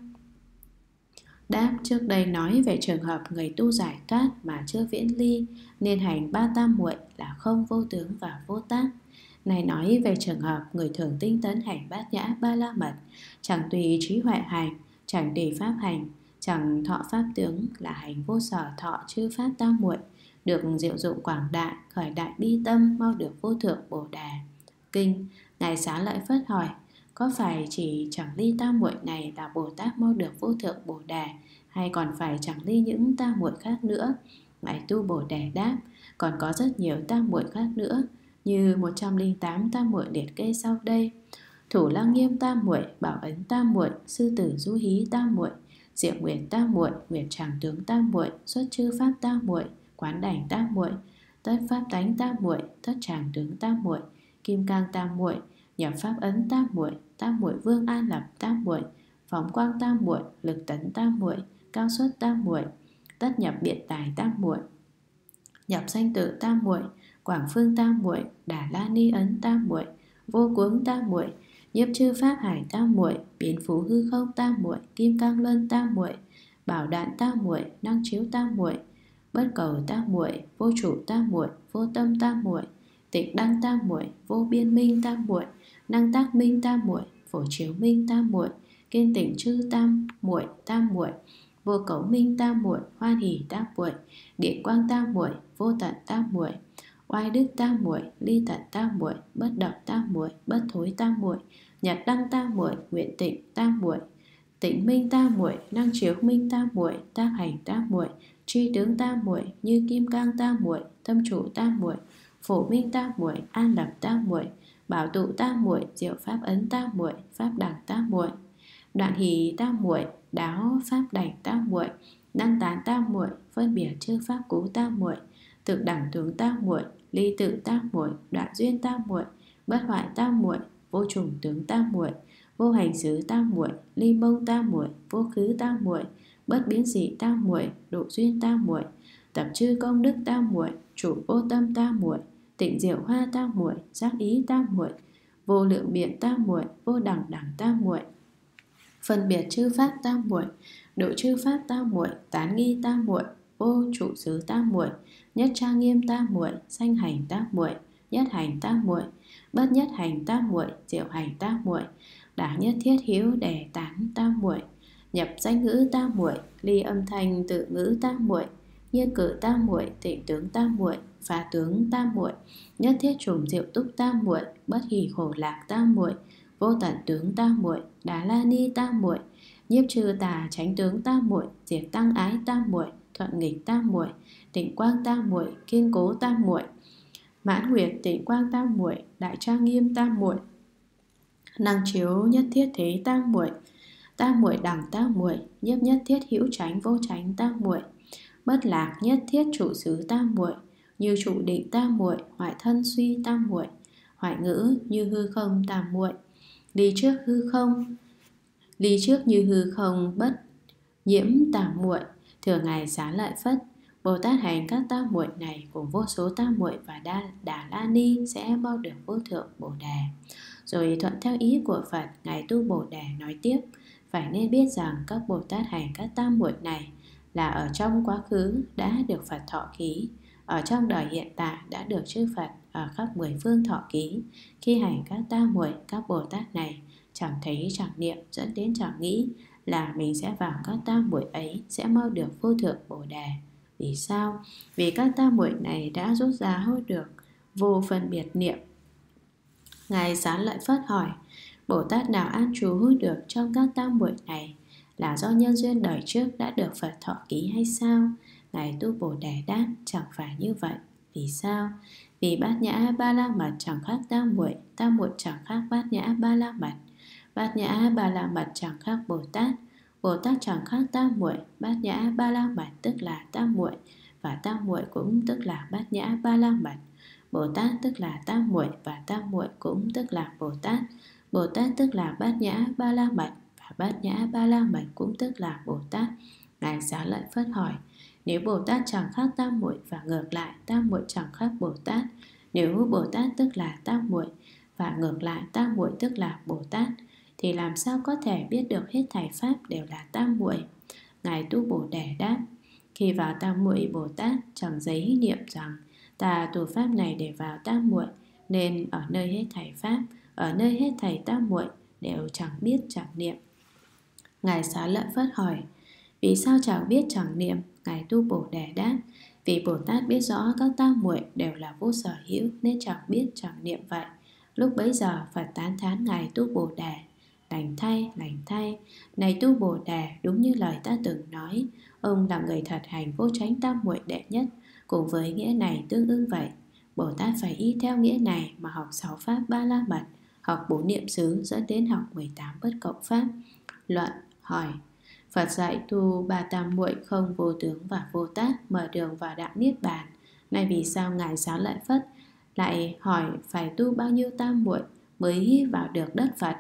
Đáp: trước đây nói về trường hợp người tu giải thoát mà chưa viễn ly, nên hành ba tam muội là không, vô tướng và vô tác. Này nói về trường hợp người thường tinh tấn hành bát nhã ba la mật, chẳng tùy trí huệ hành, chẳng tùy pháp hành, chẳng thọ pháp tướng, là hành vô sở thọ chư pháp tam muội, được diệu dụng quảng đại, khởi đại bi tâm, mau được vô thượng Bồ Đề. Kinh. Ngài Xá Lợi Phất hỏi: có phải chỉ chẳng ly tam muội này là Bồ Tát mau được vô thượng Bồ Đề, hay còn phải chẳng ly những tam muội khác nữa? Ngài Tu Bồ Đề đáp: còn có rất nhiều tam muội khác nữa, như 108 tam muội liệt kê sau đây: Thủ Lăng Nghiêm tam muội, Bảo Ấn tam muội, Sư Tử Du Hí tam muội, Diệu Nguyệt tam muội, Nguyệt Tràng Tướng tam muội, Xuất Chư Pháp tam muội, Quán Đảnh tam muội, Tất Pháp Tánh tam muội, Tất Tràng Tướng tam muội, Kim Cang tam muội, Nhập Pháp Ấn tam muội Vương An Lập tam muội, Phóng Quang tam muội, Lực Tấn tam muội, Cao Xuất tam muội, Tất Nhập Biện Tài tam muội, Nhập Sanh Tử tam muội, Quảng Phương tam muội, Đà La Ni Ấn tam muội, Vô Cuống tam muội, Nhiếp Chư Pháp Hải tam muội, Biến Phú Hư Không tam muội, Kim Cang Luân tam muội, Bảo Đạn tam muội, Năng Chiếu tam muội, Bất Cầu tam muội, Vô Trụ tam muội, Vô Tâm tam muội, Tịch Đăng tam muội, Vô Biên Minh tam muội, Năng Tác Minh tam muội, Phổ Chiếu Minh tam muội, Kiên Tỉnh Chư tam muội, vô cấu minh tam muội, hoan hỷ tam muội, điện quang tam muội, vô tận tam muội, oai đức tam muội, ly tận tam muội, bất động tam muội, bất thối tam muội, nhật đăng tam muội, nguyện tịnh tam muội, tịnh minh tam muội, năng chiếu minh tam muội, tác hành tam muội, tri tướng tam muội, như kim cang tam muội, tâm chủ tam muội, phổ minh tam muội, an lập tam muội, bảo tụ tam muội, diệu pháp ấn tam muội, pháp đẳng tam muội, đoạn hỷ tam muội, đáo pháp đảnh tam muội, năng tán tam muội, phân biệt chư pháp cú tam muội, tự đẳng tướng tam muội, ly tự tam muội, đoạn duyên tam muội, bất hoại tam muội, vô chủng tướng tam muội, vô hành xứ tam muội, ly mông tam muội, vô khứ tam muội, bất biến dị tam muội, độ duyên tam muội, tập chư công đức tam muội, chủ vô tâm tam muội, tịnh diệu hoa tam muội, giác ý tam muội, vô lượng biện tam muội, vô đẳng đẳng tam muội, phân biệt chư pháp tam muội, độ chư pháp tam muội, tán nghi tam muội, vô trụ xứ tam muội, nhất trang nghiêm tam muội, sanh hành tam muội, nhất hành tam muội, bất nhất hành tam muội, diệu hành tam muội, đả nhất thiết hiếu để tán tam muội, nhập danh ngữ tam muội, ly âm thanh tự ngữ tam muội, nhiên cử tam muội, tịnh tướng tam muội, phá tướng tam muội, nhất thiết trùng diệu túc tam muội, bất hỷ khổ lạc tam muội, vô tận tướng tam muội, đà la ni tam muội, nhiếp trừ tà chánh tướng tam muội, diệt tăng ái tam muội, thuận nghịch tam muội, tịnh quang tam muội, kiên cố tam muội, mãn nguyệt tịnh quang tam muội, đại trang nghiêm tam muội, năng chiếu nhất thiết thế tam muội đẳng tam muội, nhiếp nhất thiết hữu chánh vô chánh tam muội, bất lạc nhất thiết trụ xứ tam muội, như trụ định tam muội, hoại thân suy tam muội, hoại ngữ như hư không tam muội, ly trước như hư không bất nhiễm tam muội, thường ngày xá lợi Phất. Bồ Tát hành các tam muội này cùng vô số tam muội và Đà La Ni sẽ mau được vô thượng Bồ Đề. Rồi thuận theo ý của Phật, ngài Tu Bồ Đề nói tiếp: phải nên biết rằng các Bồ Tát hành các tam muội này là ở trong quá khứ đã được Phật thọ ký, ở trong đời hiện tại đã được chư Phật ở khắp mười phương thọ ký. Khi hành các tam muội, các Bồ Tát này chẳng thấy chẳng niệm, dẫn đến chẳng nghĩ là mình sẽ vào các tam muội ấy, sẽ mau được vô thượng Bồ Đề. Vì sao? Vì các tam muội này đã rút ra hốt được vô phân biệt niệm. Ngài Xá Lợi Phất hỏi: Bồ Tát nào an trú hút được trong các tam muội này là do nhân duyên đời trước đã được Phật thọ ký hay sao? Ngài Tu Bồ Đề đáp: chẳng phải như vậy. Vì sao? Vì Bát Nhã Ba La Mật chẳng khác tam muội chẳng khác Bát Nhã Ba La Mật, Bát Nhã Ba La Mật chẳng khác Bồ Tát chẳng khác tam muội. Bát Nhã Ba La Mật tức là tam muội, và tam muội cũng tức là Bát Nhã Ba La Mật. Bồ Tát tức là tam muội, và tam muội cũng tức là Bồ Tát. Bồ Tát tức là Bát Nhã Ba La Mật, và Bát Nhã Ba La Mật cũng tức là Bồ Tát. Ngài Xá Lợi Phất hỏi: nếu Bồ Tát chẳng khác tam muội và ngược lại tam muội chẳng khác Bồ Tát, nếu Bồ Tát tức là tam muội và ngược lại tam muội tức là Bồ Tát, thì làm sao có thể biết được hết thảy pháp đều là tam muội? Ngài Tu Bồ Đề đáp: khi vào tam muội Bồ Tát chẳng giấy niệm rằng ta tu pháp này để vào tam muội, nên ở nơi hết thảy pháp, ở nơi hết thảy tam muội đều chẳng biết chẳng niệm. Ngài Xá Lợi Phất hỏi: vì sao chẳng biết chẳng niệm? Ngài Tu Bồ Đề đáp: vì Bồ Tát biết rõ các tam muội đều là vô sở hữu nên chẳng biết chẳng niệm vậy. Lúc bấy giờ Phật tán thán Ngài Tu Bồ Đề: lành thay, này Tu Bồ Đề, đúng như lời ta từng nói, ông là người thật hành vô chánh tam muội đệ nhất. Cùng với nghĩa này tương ưng vậy, Bồ Tát phải y theo nghĩa này mà học 6 pháp Ba La Mật, học 4 niệm xứ, dẫn đến học 18 bất cộng pháp. Luận hỏi: Phật dạy tu ba tam muội không vô tướng và vô tác, mở đường vào đạo niết bàn. Này vì sao Ngài Xá Lợi Phất lại hỏi phải tu bao nhiêu tam muội mới vào được đất Phật?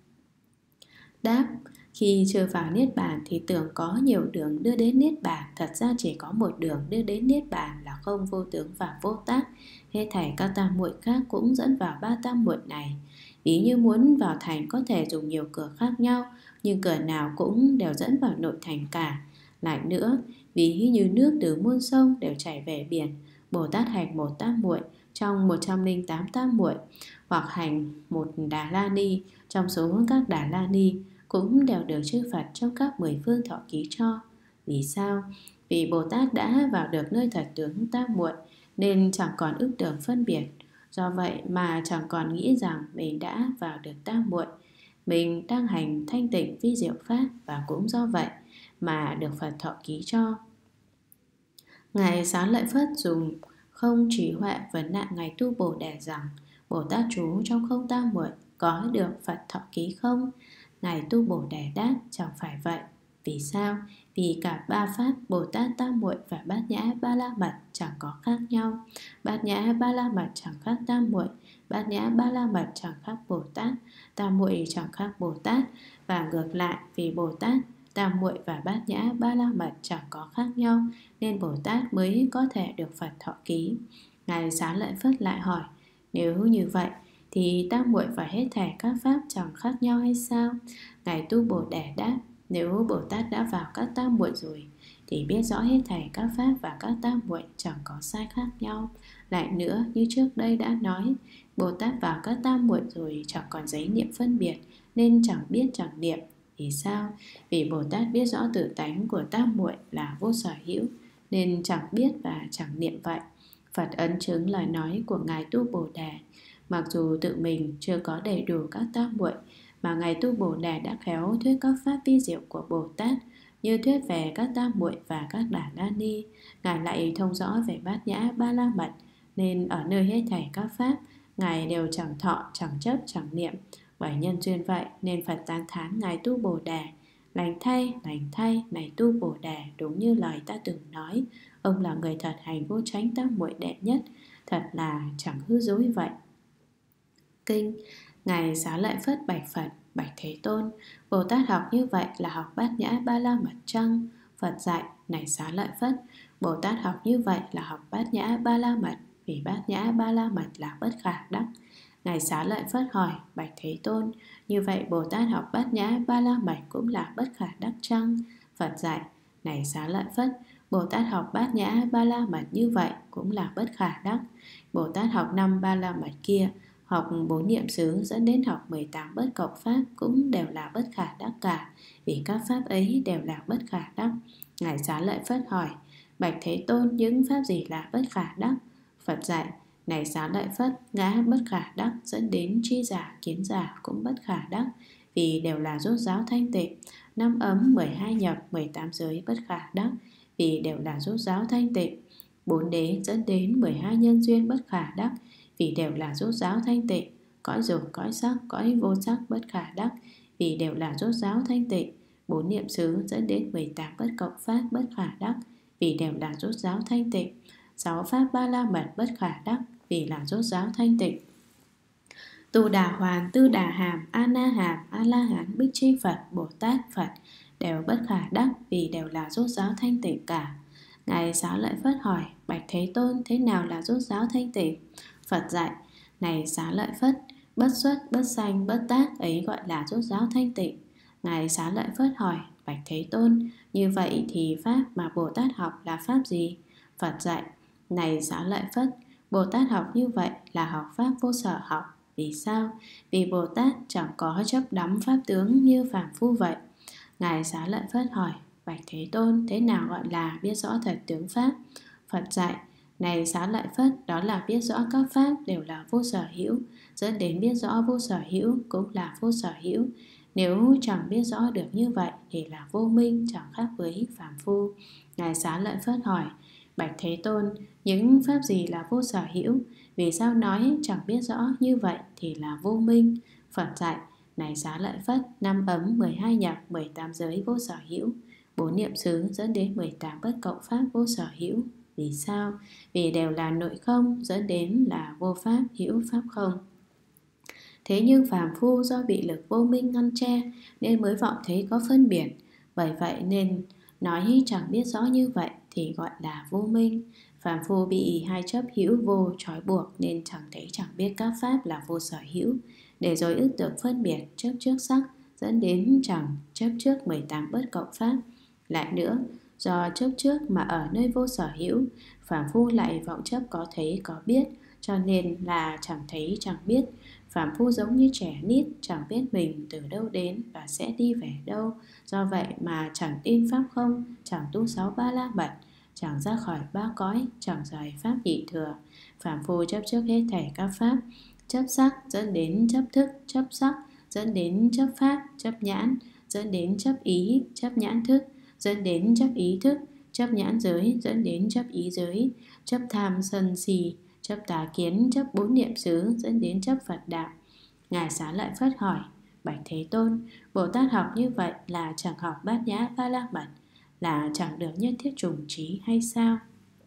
Đáp: khi chưa vào niết bàn thì tưởng có nhiều đường đưa đến niết bàn, thật ra chỉ có một đường đưa đến niết bàn là không vô tướng và vô tác. Hết thảy các tam muội khác cũng dẫn vào ba tam muội này. Ví như muốn vào thành có thể dùng nhiều cửa khác nhau, nhưng cửa nào cũng đều dẫn vào nội thành cả. Lại nữa, ví như nước từ muôn sông đều chảy về biển, Bồ Tát hành một tam muội trong 108 tam muội, hoặc hành một Đà La Ni trong số các Đà La Ni, cũng đều được chư Phật trong các 10 phương thọ ký cho. Vì sao? Vì Bồ Tát đã vào được nơi thật tướng tam muội nên chẳng còn ức tưởng phân biệt. Do vậy mà chẳng còn nghĩ rằng mình đã vào được tam muội, mình đang hành thanh tịnh vi diệu pháp, và cũng do vậy mà được Phật thọ ký cho. Ngài Xá Lợi Phất dùng không trí huệ vấn nạn Ngài Tu Bồ Đề rằng: Bồ Tát trú trong không tam muội có được Phật thọ ký không? Ngài Tu Bồ Đề đáp: chẳng phải vậy. Vì sao? Vì cả ba pháp Bồ Tát tam muội và Bát Nhã Ba La Mật chẳng có khác nhau. Bát Nhã Ba La Mật chẳng khác tam muội, Bát Nhã Ba La Mật chẳng khác Bồ Tát, tam muội chẳng khác Bồ Tát, và ngược lại, vì Bồ Tát tam muội và Bát Nhã Ba La Mật chẳng có khác nhau nên Bồ Tát mới có thể được Phật thọ ký. Ngài Xá Lợi Phất lại hỏi: nếu như vậy thì tam muội và hết thảy các pháp chẳng khác nhau hay sao? Ngài Tu Bồ Đề đáp: nếu Bồ Tát đã vào các tam muội rồi thì biết rõ hết thảy các pháp và các tam muội chẳng có sai khác nhau. Lại nữa, như trước đây đã nói, Bồ Tát vào các tam muội rồi chẳng còn giấy niệm phân biệt nên chẳng biết chẳng niệm. Vì sao? Vì Bồ Tát biết rõ tự tánh của tam muội là vô sở hữu nên chẳng biết và chẳng niệm vậy. Phật ấn chứng lời nói của Ngài Tu Bồ Đề. Mặc dù tự mình chưa có đầy đủ các tam muội mà Ngài Tu Bồ Đề đã khéo thuyết các pháp vi diệu của Bồ Tát, như thuyết về các tam muội và các đà la ni. Ngài lại thông rõ về Bát Nhã Ba La Mật nên ở nơi hết thảy các pháp Ngài đều chẳng thọ, chẳng chấp, chẳng niệm. Bởi nhân duyên vậy nên Phật tán thán Ngài Tu Bồ Đề: lành thay, này Tu Bồ Đề, đúng như lời ta từng nói, ông là người thật hành vô chánh tam muội đệ nhất, thật là chẳng hư dối vậy. Kinh. Ngài Xá Lợi Phất bạch Phật: bạch Thế Tôn, Bồ Tát học như vậy là học Bát Nhã Ba La Mật chăng? Phật dạy: này Xá Lợi Phất, Bồ Tát học như vậy là học Bát Nhã Ba La Mật, vì Bát Nhã Ba La Mật là bất khả đắc. Ngài Xá Lợi Phất hỏi: bạch Thế Tôn, như vậy Bồ Tát học Bát Nhã Ba La Mật cũng là bất khả đắc chăng? Phật dạy: này Xá Lợi Phất, Bồ Tát học Bát Nhã Ba La Mật như vậy cũng là bất khả đắc. Bồ Tát học 5 Ba La Mật kia, học 4 niệm xứ dẫn đến học 18 bất cộng pháp cũng đều là bất khả đắc cả, vì các pháp ấy đều là bất khả đắc. Ngài Xá Lợi Phất hỏi: bạch Thế Tôn, những pháp gì là bất khả đắc? Phật dạy: này Xá Lợi Phất, ngã bất khả đắc dẫn đến tri giả, kiến giả cũng bất khả đắc, vì đều là rốt ráo thanh tịnh. 5 ấm, 12 nhập, 18 giới bất khả đắc, vì đều là rốt ráo thanh tịnh. 4 đế dẫn đến 12 nhân duyên bất khả đắc, vì đều là rốt ráo thanh tịnh. Cõi dục, cõi sắc, cõi vô sắc bất khả đắc, vì đều là rốt ráo thanh tịnh. 4 niệm xứ dẫn đến 18 bất cộng pháp bất khả đắc, vì đều là rốt ráo thanh tịnh. 6 pháp Ba La Mật bất khả đắc, vì là rốt ráo thanh tịnh. Tu Đà Hoàn, Tư Đà Hàm, A Na Hàm, A La Hán, Bích Chi Phật, Bồ Tát Phật đều bất khả đắc, vì đều là rốt ráo thanh tịnh cả. Ngài Xá Lợi Phất hỏi: bạch Thế Tôn, thế nào là rốt ráo thanh tịnh? Phật dạy: này Xá Lợi Phất, bất xuất, bất sanh, bất tác ấy gọi là rốt ráo thanh tịnh. Ngài Xá Lợi Phất hỏi: bạch Thế Tôn, như vậy thì pháp mà Bồ Tát học là pháp gì? Phật dạy: này Xá Lợi Phất, Bồ Tát học như vậy là học pháp vô sở học. Vì sao? Vì Bồ Tát chẳng có chấp đắm pháp tướng như phàm phu vậy. Ngài Xá Lợi Phất hỏi: bạch Thế Tôn, thế nào gọi là biết rõ thật tướng pháp? Phật dạy: này Xá Lợi Phất, đó là biết rõ các pháp đều là vô sở hữu, dẫn đến biết rõ vô sở hữu cũng là vô sở hữu. Nếu chẳng biết rõ được như vậy thì là vô minh, chẳng khác với phàm phu. Ngài Xá Lợi Phất hỏi: bạch Thế Tôn, những pháp gì là vô sở hữu? Vì sao nói chẳng biết rõ như vậy thì là vô minh? Phật dạy: này Xá Lợi Phất, 5 ấm, 12 nhập, 18 giới vô sở hữu, 4 niệm xứ dẫn đến 18 bất cộng pháp vô sở hữu. Vì sao? Vì đều là nội không, dẫn đến là vô pháp, hữu pháp không. Thế nhưng phàm phu do bị lực vô minh ngăn che nên mới vọng thấy có phân biệt. Bởi vậy nên nói chẳng biết rõ như vậy thì gọi là vô minh. Phàm phu bị hai chấp hữu vô trói buộc nên chẳng thấy chẳng biết các pháp là vô sở hữu, để rồi ức tưởng phân biệt chấp trước sắc, dẫn đến chẳng chấp trước 18 bất cộng pháp. Lại nữa, do chấp trước mà ở nơi vô sở hữu, phàm phu lại vọng chấp có thấy có biết, cho nên là chẳng thấy chẳng biết. Phàm phu giống như trẻ nít, chẳng biết mình từ đâu đến và sẽ đi về đâu. Do vậy mà chẳng tin pháp không, chẳng tu 6 ba la mật, chẳng ra khỏi 3 cõi, chẳng rời pháp nhị thừa. Phàm phu chấp trước hết thảy các pháp, chấp sắc dẫn đến chấp thức, chấp sắc dẫn đến chấp pháp, chấp nhãn dẫn đến chấp ý, chấp nhãn thức dẫn đến chấp ý thức, chấp nhãn giới dẫn đến chấp ý giới, chấp tham sân si, chấp tà kiến, chấp 4 niệm xứ dẫn đến chấp Phật đạo. Ngài Xá Lợi Phất hỏi: Bạch Thế Tôn, Bồ Tát học như vậy là chẳng học Bát Nhã Ba La Mật, là chẳng được nhất thiết trùng trí hay sao?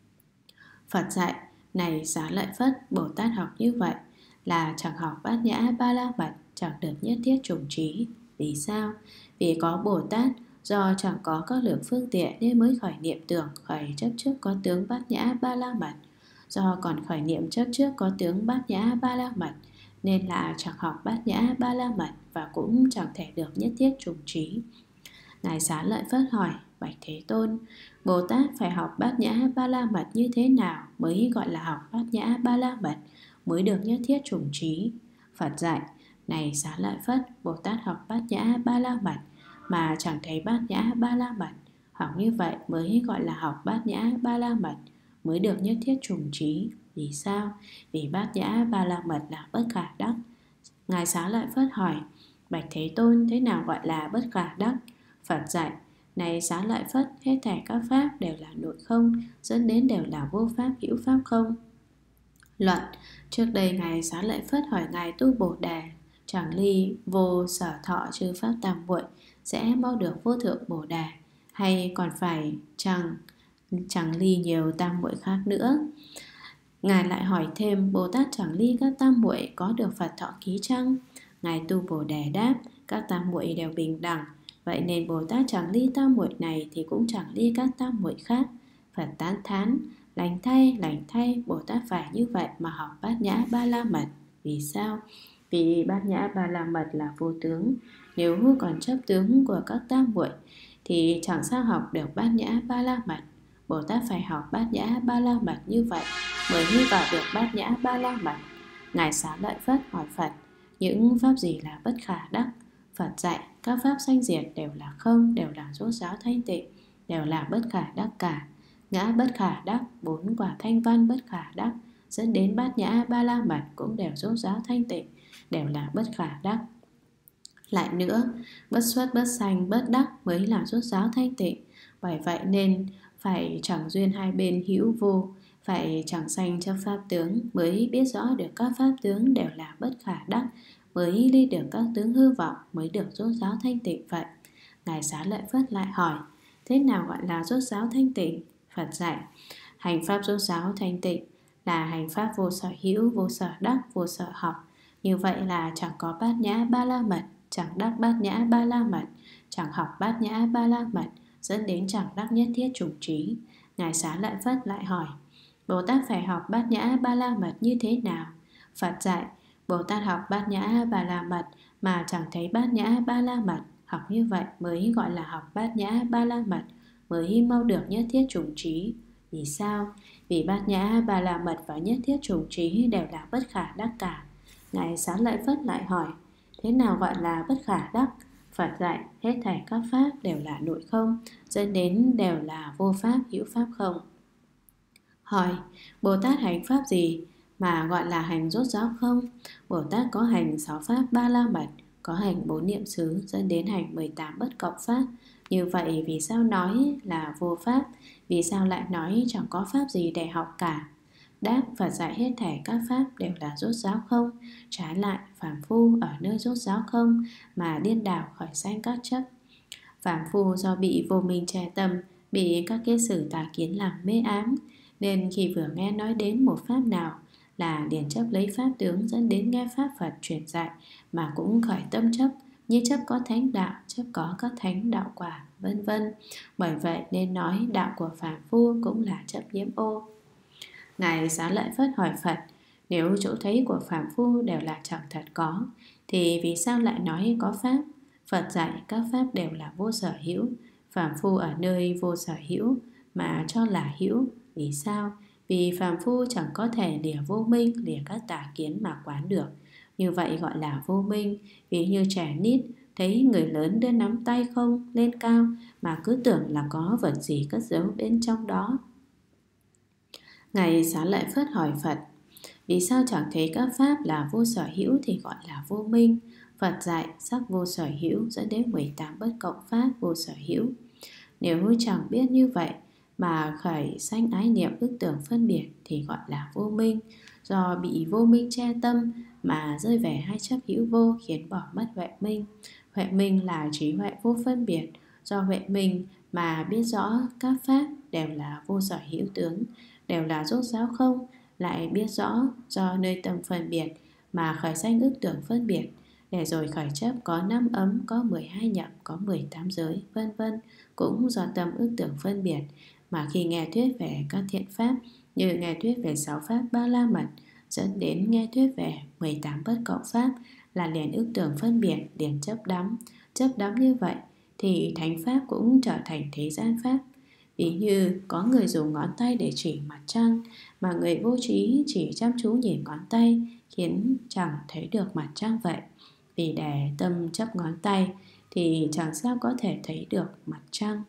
Phật dạy: Này Xá Lợi Phất, Bồ Tát học như vậy là chẳng học Bát Nhã Ba La Mật, chẳng được nhất thiết trùng trí. Vì sao? Vì có Bồ Tát do chẳng có các lực phương tiện nên mới khởi niệm tưởng khởi chấp trước có tướng Bát Nhã Ba La Mật. Do còn khởi niệm chấp trước có tướng Bát Nhã Ba La Mật nên là chẳng học Bát Nhã Ba La Mật và cũng chẳng thể được nhất thiết trùng trí. Ngài Xá Lợi Phất hỏi: Bạch Thế Tôn, Bồ Tát phải học Bát Nhã Ba La Mật như thế nào mới gọi là học Bát Nhã Ba La Mật, mới được nhất thiết trùng trí? Phật dạy: Này Xá Lợi Phất, Bồ Tát học Bát Nhã Ba La Mật mà chẳng thấy Bát Nhã Ba La Mật, học như vậy mới gọi là học Bát Nhã Ba La Mật, mới được nhất thiết trùng trí. Vì sao? Vì Bát Nhã Ba La Mật là bất khả đắc. Ngài Xá Lợi Phất hỏi: Bạch Thế Tôn, thế nào gọi là bất khả đắc? Phật dạy: Này Xá Lợi Phất, hết thảy các pháp đều là nội không, dẫn đến đều là vô pháp hữu pháp không. Luận: Trước đây Ngài Xá Lợi Phất hỏi Ngài Tu Bồ Đề: Chẳng ly vô sở thọ chư pháp tam muội sẽ mau được vô thượng Bồ Đề, hay còn phải chẳng ly nhiều tam muội khác nữa? Ngài lại hỏi thêm: Bồ Tát chẳng ly các tam muội có được Phật thọ ký chăng? Ngài Tu Bồ Đề đáp: Các tam muội đều bình đẳng, vậy nên Bồ Tát chẳng ly tam muội này thì cũng chẳng ly các tam muội khác. Phật tán thán: Lành thay, Bồ Tát phải như vậy mà học Bát Nhã Ba La Mật. Vì sao? Vì Bát Nhã Ba La Mật là vô tướng. Nếu còn chấp tướng của các tam muội thì chẳng sao học được Bát Nhã Ba La Mật. Bồ Tát phải học Bát Nhã Ba La Mật như vậy mới hy vào được Bát Nhã Ba La Mật. Ngài Xá Lợi Phất hỏi Phật: Những pháp gì là bất khả đắc? Phật dạy: Các pháp sanh diệt đều là không, đều là rốt ráo thanh tịnh, đều là bất khả đắc cả. Ngã bất khả đắc, 4 quả thanh văn bất khả đắc, dẫn đến Bát Nhã Ba La Mật cũng đều rốt ráo thanh tịnh, đều là bất khả đắc. Lại nữa, bất xuất bất sanh bất đắc mới là rốt ráo thanh tịnh. Bởi vậy nên phải chẳng duyên hai bên hữu vô, phải chẳng sanh chấp pháp tướng mới biết rõ được các pháp tướng đều là bất khả đắc, mới ly được các tướng hư vọng, mới được rốt ráo thanh tịnh vậy. Ngài Xá Lợi Phất lại hỏi: Thế nào gọi là rốt ráo thanh tịnh? Phật dạy: Hành pháp rốt ráo thanh tịnh là hành pháp vô sở hữu, vô sở đắc, vô sở học. Như vậy là chẳng có Bát Nhã Ba La Mật, chẳng đắc Bát Nhã Ba La Mật, chẳng học Bát Nhã Ba La Mật, dẫn đến chẳng đắc nhất thiết trùng trí. Ngài Xá Lợi Phất lại hỏi: Bồ Tát phải học Bát Nhã Ba La Mật như thế nào? Phật dạy: Bồ Tát học Bát Nhã Ba La Mật mà chẳng thấy Bát Nhã Ba La Mật, học như vậy mới gọi là học Bát Nhã Ba La Mật, mới mau được nhất thiết trùng trí. Vì sao? Vì Bát Nhã Ba La Mật và nhất thiết trùng trí đều là bất khả đắc cả. Ngài Xá Lợi Phất lại hỏi: Thế nào gọi là bất khả đắc? Phật dạy: Hết thảy các pháp đều là nội không, dẫn đến đều là vô pháp hữu pháp không. Hỏi: Bồ Tát hành pháp gì mà gọi là hành rốt ráo không? Bồ Tát có hành 6 pháp Ba La Mật, có hành 4 niệm xứ, dẫn đến hành 18 bất cộng pháp. Như vậy vì sao nói là vô pháp? Vì sao lại nói chẳng có pháp gì để học cả? Đáp: Phật dạy hết thảy các pháp đều là rốt ráo không. Trái lại, phàm phu ở nơi rốt ráo không mà điên đảo khởi sanh các chấp. Phàm phu do bị vô minh che tâm, bị các kế sử tà kiến làm mê ám, nên khi vừa nghe nói đến một pháp nào là liền chấp lấy pháp tướng, dẫn đến nghe pháp Phật truyền dạy mà cũng khởi tâm chấp, như chấp có thánh đạo, chấp có các thánh đạo quả, vân vân. Bởi vậy nên nói đạo của phàm phu cũng là chấp nhiễm ô. Ngài Xá Lợi Phất hỏi Phật: Nếu chỗ thấy của phàm phu đều là chẳng thật có, thì vì sao lại nói có pháp? Phật dạy: Các pháp đều là vô sở hữu. Phàm phu ở nơi vô sở hữu mà cho là hữu. Vì sao? Vì phàm phu chẳng có thể lìa vô minh, lìa các tà kiến mà quán được. Như vậy gọi là vô minh. Ví như trẻ nít thấy người lớn đưa nắm tay không lên cao mà cứ tưởng là có vật gì cất giấu bên trong đó. Ngài Xá Lợi Phất hỏi Phật: vì sao chẳng thấy các pháp là vô sở hữu thì gọi là vô minh? Phật dạy sắc vô sở hữu dẫn đến 18 bất cộng pháp vô sở hữu. Nếu chẳng biết như vậy mà khởi sanh ái niệm ức tưởng phân biệt thì gọi là vô minh. Do bị vô minh che tâm mà rơi về hai chấp hữu vô khiến bỏ mất huệ minh. Huệ minh là trí huệ vô phân biệt. Do huệ minh mà biết rõ các pháp đều là vô sở hữu tướng, đều là rốt ráo không, lại biết rõ do nơi tâm phân biệt mà khởi sanh ức tưởng phân biệt, để rồi khởi chấp có 5 ấm, có 12 nhập, có 18 giới, vân vân, cũng do tâm ức tưởng phân biệt mà khi nghe thuyết về các thiện pháp như nghe thuyết về 6 pháp ba la mật dẫn đến nghe thuyết về 18 bất cộng pháp là liền ức tưởng phân biệt, liền chấp đắm như vậy thì thánh pháp cũng trở thành thế gian pháp. Ví như có người dùng ngón tay để chỉ mặt trăng mà người vô trí chỉ chăm chú nhìn ngón tay khiến chẳng thấy được mặt trăng vậy. Vì để tâm chấp ngón tay thì chẳng sao có thể thấy được mặt trăng.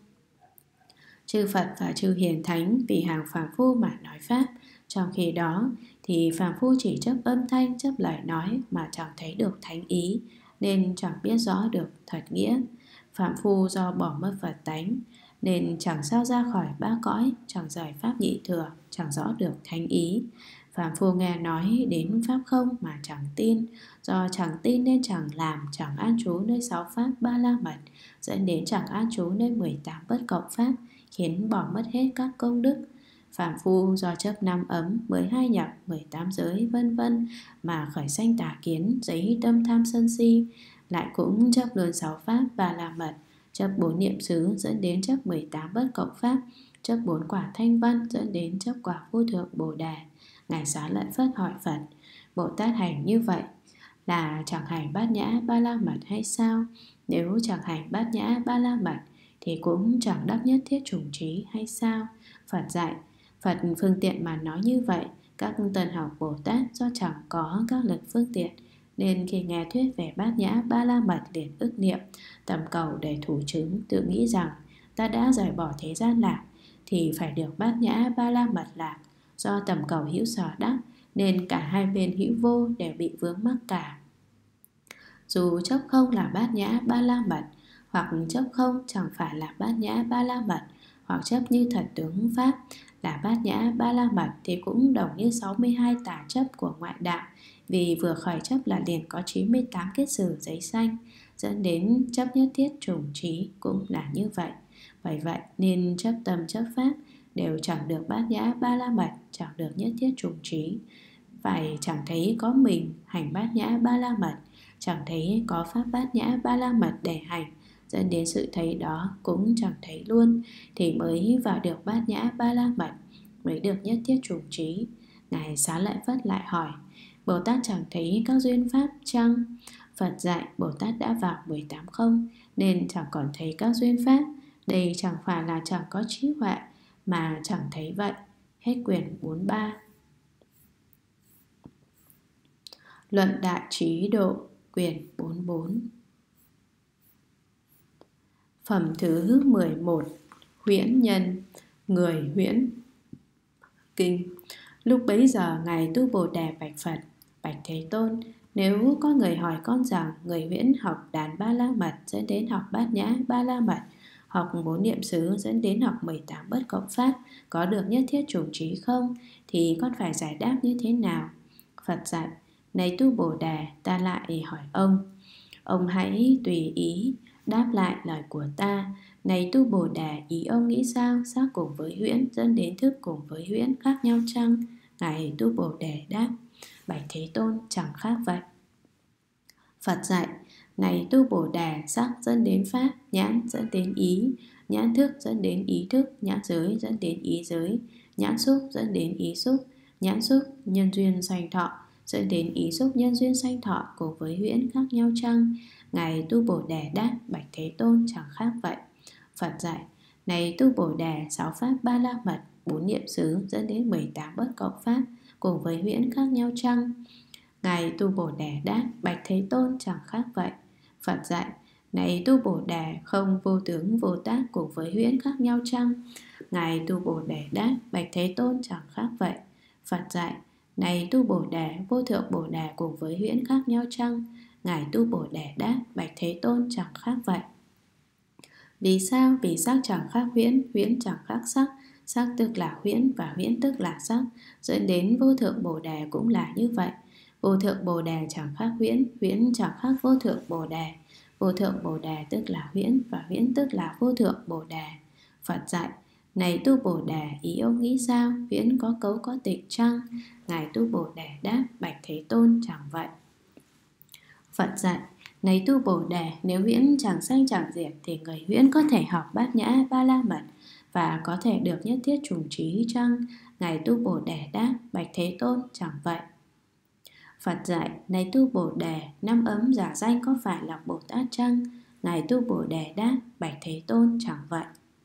Chư Phật và chư Hiền Thánh vì hàng phàm phu mà nói pháp. Trong khi đó thì phàm phu chỉ chấp âm thanh, chấp lời nói mà chẳng thấy được thánh ý, nên chẳng biết rõ được thật nghĩa. Phàm phu do bỏ mất Phật tánh nên chẳng sao ra khỏi ba cõi, chẳng rời pháp nhị thừa, chẳng rõ được thánh ý. Phàm phu nghe nói đến pháp không mà chẳng tin, do chẳng tin nên chẳng làm, chẳng an trú nơi 6 pháp ba la mật, dẫn đến chẳng an trú nơi 18 bất cộng pháp, khiến bỏ mất hết các công đức. Phàm phu do chấp 5 ấm, 12 nhập, 18 giới, vân vân mà khởi sanh tà kiến, giấy tâm tham sân si, lại cũng chấp luôn 6 pháp ba la mật, chấp 4 niệm xứ dẫn đến chấp 18 bất cộng pháp, chấp 4 quả thanh văn dẫn đến chấp quả vô thượng Bồ Đề. Ngài Xá Lợi Phất hỏi Phật: Bồ Tát hành như vậy là chẳng hành bát nhã ba la mật hay sao? Nếu chẳng hành bát nhã ba la mật thì cũng chẳng đắc nhất thiết chủng trí hay sao? Phật dạy: Phật phương tiện mà nói như vậy. Các tân học Bồ Tát do chẳng có các lực phương tiện nên khi nghe thuyết về bát nhã ba la mật liền ức niệm, tầm cầu để thủ chứng, tự nghĩ rằng ta đã rời bỏ thế gian lạc thì phải được bát nhã ba la mật lạc. Do tầm cầu hữu sở đắc nên cả hai bên hữu vô đều bị vướng mắc cả. Dù chấp không là bát nhã ba la mật, hoặc chấp không chẳng phải là bát nhã ba la mật, hoặc chấp như thật tướng pháp là bát nhã ba la mật thì cũng đồng như 62 tà chấp của ngoại đạo. Vì vừa khởi chấp là liền có 98 kết sử giấy xanh, dẫn đến chấp nhất thiết chủng trí cũng là như vậy. Bởi vậy nên chấp tâm chấp pháp đều chẳng được bát nhã ba la mật, chẳng được nhất thiết chủng trí. Phải chẳng thấy có mình hành bát nhã ba la mật, chẳng thấy có pháp bát nhã ba la mật để hành, dẫn đến sự thấy đó cũng chẳng thấy luôn, thì mới vào được bát nhã ba la mật, mới được nhất thiết chủng trí. Ngài Xá Lợi Phất lại hỏi: Bồ Tát chẳng thấy các duyên pháp chăng? Phật dạy: Bồ Tát đã vào 18 không nên chẳng còn thấy các duyên pháp. Đây chẳng phải là chẳng có trí huệ mà chẳng thấy vậy. Hết quyển 43. Luận Đại Trí Độ, quyển 44. Phẩm thứ 11. Huyễn Nhân. Người huyễn. Kinh. Lúc bấy giờ Ngài Tu Bồ Đề bạch Phật: Bạch Thế Tôn, nếu có người hỏi con rằng người huyễn học đàn ba la mật dẫn đến học bát nhã ba la mật, học 4 niệm xứ dẫn đến học 18 bất cộng pháp, có được nhất thiết chủng trí không, thì con phải giải đáp như thế nào? Phật dạy: Này Tu Bồ Đề, ta lại hỏi ông hãy tùy ý đáp lại lời của ta. Này Tu Bồ Đề, ý ông nghĩ sao? Sắc cùng với huyễn dẫn đến thức cùng với huyễn khác nhau chăng? Ngài Tu Bồ Đề đáp: Bạch Thế Tôn, chẳng khác vậy. Phật dạy: Này Tu Bồ Đề, sắc dẫn đến pháp, nhãn dẫn đến ý, nhãn thức dẫn đến ý thức, nhãn giới dẫn đến ý giới, nhãn xúc dẫn đến ý xúc, nhãn xúc nhân duyên sanh thọ dẫn đến ý xúc nhân duyên sanh thọ cùng với huyễn khác nhau chăng? Ngài Tu Bồ Đề đáp: Bạch Thế Tôn, chẳng khác vậy. Phật dạy: Này Tu Bồ Đề, 6 pháp ba la mật, 4 niệm xứ dẫn đến 18 bất cộng pháp cùng với huyễn khác nhau chăng? Ngài Tu Bồ Đề đáp: Bạch Thế Tôn, chẳng khác vậy. Phật dạy: Này Tu Bồ Đề, không vô tướng Vô Tác cùng với huyễn khác nhau chăng? Ngài Tu Bồ Đề đáp: Bạch Thế Tôn, chẳng khác vậy. Phật dạy: Này Tu Bồ Đề, vô thượng Bồ Đề cùng với huyễn khác nhau chăng? Ngài Tu Bồ Đề đáp: Bạch Thế Tôn, chẳng khác vậy. Vì sao? Vì sắc chẳng khác huyễn, huyễn chẳng khác sắc, sắc tức là huyễn và huyễn tức là sắc, dẫn đến vô thượng Bồ Đề cũng là như vậy. Vô thượng Bồ Đề chẳng khác huyễn, huyễn chẳng khác vô thượng Bồ Đề. Vô thượng Bồ Đề tức là huyễn và huyễn tức là vô thượng Bồ Đề. Phật dạy: Này Tu Bồ Đề, ý ông nghĩ sao? Huyễn có cấu có tịch chăng? Ngài Tu Bồ Đề đáp: Bạch Thế Tôn, chẳng vậy. Phật dạy: Này Tu Bồ Đề, nếu huyễn chẳng sanh chẳng diệt thì người huyễn có thể học Bát Nhã Ba La Mật và có thể được nhất thiết trùng trí chăng? Ngài Tu Bồ Đề đáp: Bạch Thế Tôn, chẳng vậy. Phật dạy: Này Tu Bồ Đề, năm ấm giả danh có phải là Bồ Tát chăng? Ngài Tu Bồ Đề đáp: Bạch Thế Tôn, chẳng vậy.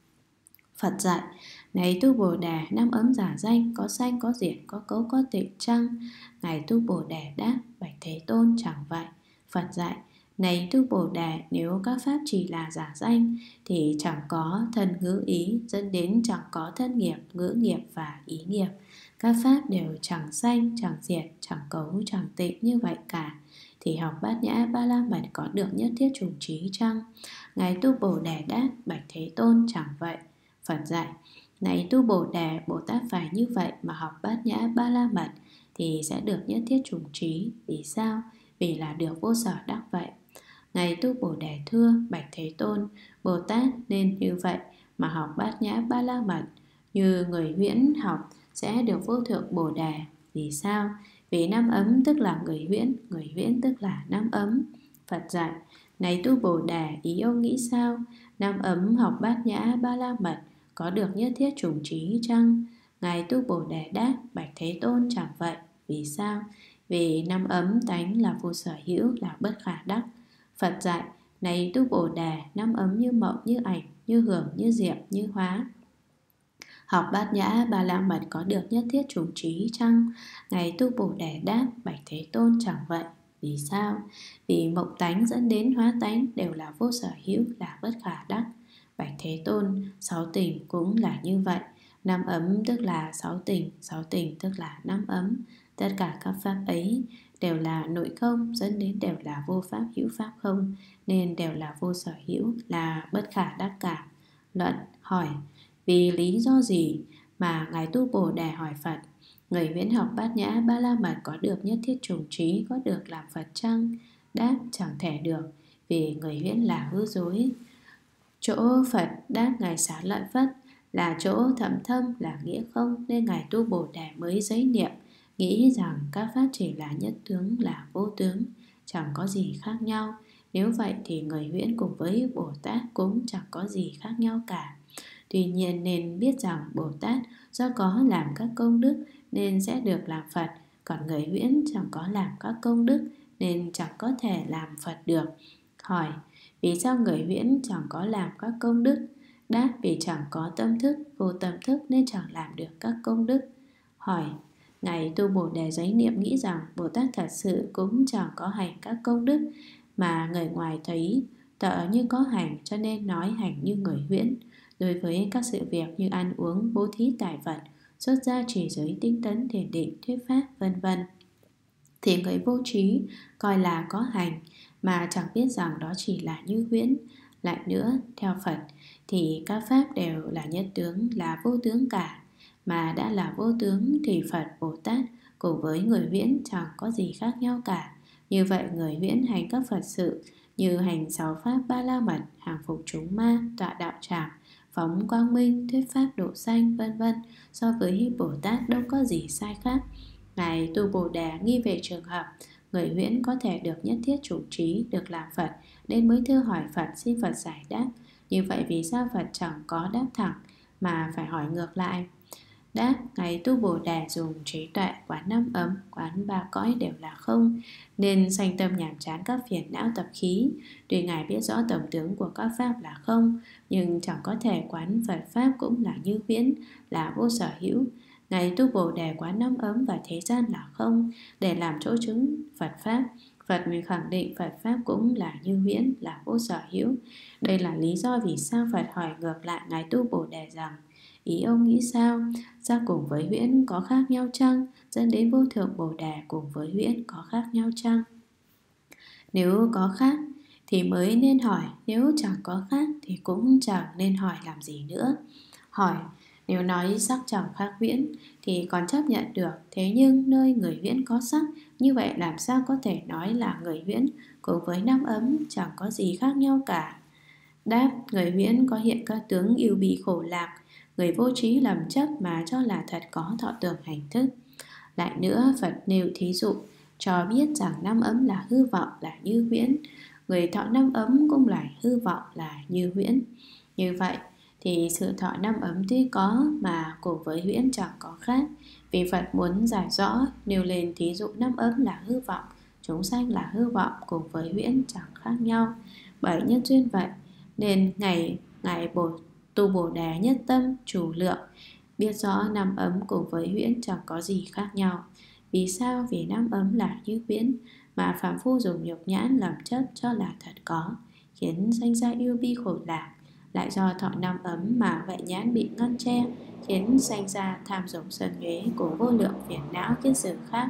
Phật dạy: Này Tu Bồ Đề, năm ấm giả danh có sanh có diệt, có cấu có tịch chăng? Ngài Tu Bồ Đề đáp: Bạch Thế Tôn, chẳng vậy. Phật dạy: Này Tu Bồ Đề, nếu các pháp chỉ là giả danh thì chẳng có thân ngữ ý, dẫn đến chẳng có thân nghiệp, ngữ nghiệp và ý nghiệp. Các pháp đều chẳng sanh, chẳng diệt, chẳng cấu, chẳng tịnh như vậy cả. Thì học Bát Nhã Ba La Mật có được nhất thiết trùng trí chăng? Ngài Tu Bồ Đề đáp: Bạch Thế Tôn, chẳng vậy. Phật dạy: Này Tu Bồ Đề, Bồ Tát phải như vậy mà học Bát Nhã Ba La Mật thì sẽ được nhất thiết trùng trí. Vì sao? Vì là được vô sở đắc vậy. Ngài Tu Bồ Đề thưa: Bạch Thế Tôn, Bồ Tát nên như vậy mà học Bát Nhã Ba La Mật. Như người huyễn học sẽ được vô thượng Bồ Đề. Vì sao? Vì năm ấm tức là người huyễn tức là năm ấm. Phật dạy: Này Tu Bồ Đề, ý ông nghĩ sao? Năm ấm học Bát Nhã Ba La Mật có được nhất thiết trùng trí chăng? Ngài Tu Bồ Đề đáp: Bạch Thế Tôn, chẳng vậy. Vì sao? Vì năm ấm tánh là vô sở hữu, là bất khả đắc. Phật dạy: Này Tu Bồ Đề, năm ấm như mộng, như ảnh, như hưởng, như diệm, như hóa. Học Bát Nhã Ba La Mật có được nhất thiết trùng trí chăng? Ngài Tu Bồ Đề đáp: Bạch Thế Tôn, chẳng vậy. Vì sao? Vì mộng tánh dẫn đến hóa tánh đều là vô sở hữu, là bất khả đắc. Bạch Thế Tôn, sáu tình cũng là như vậy. Năm ấm tức là sáu tình tức là năm ấm. Tất cả các pháp ấy đều là nội không, dẫn đến đều là vô pháp hữu pháp không, nên đều là vô sở hữu, là bất khả đắc cả. Luận hỏi: Vì lý do gì mà Ngài Tu Bồ Đề hỏi Phật: Người huyễn học Bát Nhã Ba La Mật có được nhất thiết trùng trí, có được làm Phật chăng? Đáp: Chẳng thể được, vì người huyễn là hư dối. Chỗ Phật đáp Ngài Xá Lợi Phất là chỗ thậm thâm, là nghĩa không, nên Ngài Tu Bồ Đề mới giấy niệm, nghĩ rằng các pháp chỉ là nhất tướng, là vô tướng, chẳng có gì khác nhau. Nếu vậy thì người huyễn cùng với Bồ Tát cũng chẳng có gì khác nhau cả. Tuy nhiên nên biết rằng Bồ Tát do có làm các công đức nên sẽ được làm Phật, còn người huyễn chẳng có làm các công đức nên chẳng có thể làm Phật được. Hỏi: Vì sao người huyễn chẳng có làm các công đức? Đáp: Vì chẳng có tâm thức, vô tâm thức nên chẳng làm được các công đức. Hỏi: Ngài Tu Bồ Đề giấy niệm nghĩ rằng Bồ Tát thật sự cũng chẳng có hành các công đức, mà người ngoài thấy tợ như có hành, cho nên nói hành như người huyễn. Đối với các sự việc như ăn uống, bố thí tài vật, xuất gia trì giới, tinh tấn, thiền định, thuyết pháp, vân vân, thì người vô trí coi là có hành, mà chẳng biết rằng đó chỉ là như huyễn. Lại nữa, theo Phật thì các pháp đều là nhất tướng, là vô tướng cả. Mà đã là vô tướng thì Phật, Bồ Tát cùng với người huyễn chẳng có gì khác nhau cả. Như vậy người huyễn hành các Phật sự như hành sáu pháp Ba La Mật, hàng phục chúng ma, tọa đạo tràng, phóng quang minh, thuyết pháp độ sanh, vân vân, so với Bồ Tát đâu có gì sai khác. Ngài Tu Bồ Đề nghi về trường hợp người huyễn có thể được nhất thiết chủ trí, được làm Phật, nên mới thưa hỏi Phật xin Phật giải đáp. Như vậy vì sao Phật chẳng có đáp thẳng mà phải hỏi ngược lại? Đáp: Ngài Tu Bồ Đề dùng trí tuệ quán năm ấm, quán ba cõi đều là không, nên sanh tâm nhàm chán các phiền não tập khí. Tuy Ngài biết rõ tổng tướng của các pháp là không, nhưng chẳng có thể quán Phật pháp cũng là như huyễn, là vô sở hữu. Ngài tu Bồ Đề quán năm ấm và thế gian là không, để làm chỗ chứng Phật Pháp. Phật khẳng định Phật Pháp cũng là như huyễn, là vô sở hữu. Đây là lý do vì sao Phật hỏi ngược lại Ngài tu Bồ Đề rằng: ý ông nghĩ sao? Giác cùng với huyễn có khác nhau chăng? Dẫn đến vô thượng Bồ Đề cùng với huyễn có khác nhau chăng? Nếu có khác thì mới nên hỏi, nếu chẳng có khác thì cũng chẳng nên hỏi làm gì nữa. Hỏi, nếu nói sắc chẳng khác huyễn thì còn chấp nhận được, thế nhưng nơi người huyễn có sắc, như vậy làm sao có thể nói là người huyễn cùng với năm ấm chẳng có gì khác nhau cả? Đáp, người huyễn có hiện các tướng ưu bi khổ lạc, người vô trí lầm chấp mà cho là thật có thọ tưởng hành thức. Lại nữa, Phật nêu thí dụ cho biết rằng năm ấm là hư vọng, là như huyễn. Người thọ năm ấm cũng là hư vọng, là như huyễn. Như vậy thì sự thọ năm ấm tuy có mà cùng với huyễn chẳng có khác. Vì Phật muốn giải rõ, nêu lên thí dụ năm ấm là hư vọng, chúng sanh là hư vọng, cùng với huyễn chẳng khác nhau. Bởi nhân duyên vậy nên Ngài tu Bồ Đề nhất tâm chủ lượng, biết rõ năm ấm cùng với huyễn chẳng có gì khác nhau. Vì sao? Vì năm ấm là như huyễn mà phàm phu dùng nhục nhãn lầm chấp cho là thật có, khiến sanh ra ưu bi khổ lạc. Lại do thọ năm ấm mà vậy nhãn bị ngăn che, khiến sanh ra tham dục sân nhuế của vô lượng phiền não kiết sử khác.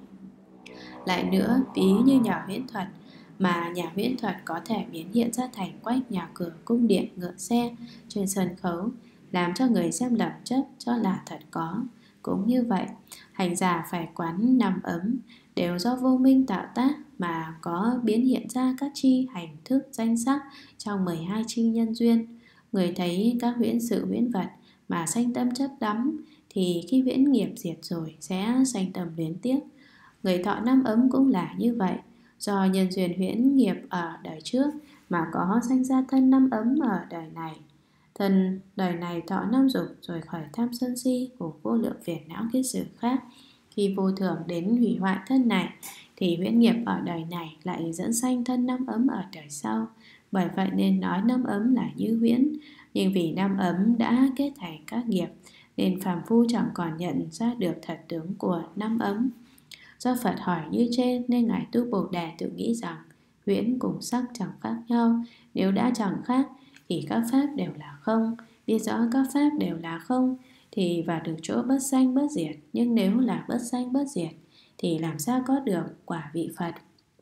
Lại nữa, ví như nhà huyễn thuật, mà nhà huyễn thuật có thể biến hiện ra thành quách, nhà cửa, cung điện, ngựa xe trên sân khấu, làm cho người xem lầm chấp cho là thật có. Cũng như vậy, hành giả phải quán năm ấm đều do vô minh tạo tác mà có biến hiện ra các chi hành thức danh sắc trong 12 chi nhân duyên. Người thấy các huyễn sự huyễn vật mà sanh tâm chấp đắm thì khi huyễn nghiệp diệt rồi sẽ sanh tâm luyến tiếc. Người thọ năm ấm cũng là như vậy, do nhân duyên huyễn nghiệp ở đời trước mà có sanh ra thân năm ấm ở đời này. Thân đời này thọ năm dục rồi khởi tham sân si của vô lượng phiền não kiết sử khác. Khi vô thường đến hủy hoại thân này thì huyễn nghiệp ở đời này lại dẫn sanh thân năm ấm ở đời sau. Bởi vậy nên nói năm ấm là như huyễn. Nhưng vì năm ấm đã kết thành các nghiệp nên phàm phu chẳng còn nhận ra được thật tướng của năm ấm. Do Phật hỏi như trên nên Ngài tu Bồ Đề tự nghĩ rằng huyễn cùng sắc chẳng khác nhau. Nếu đã chẳng khác thì các pháp đều là không. Biết rõ các pháp đều là không thì vào được chỗ bất sanh bất diệt. Nhưng nếu là bất sanh bất diệt thì làm sao có được quả vị Phật?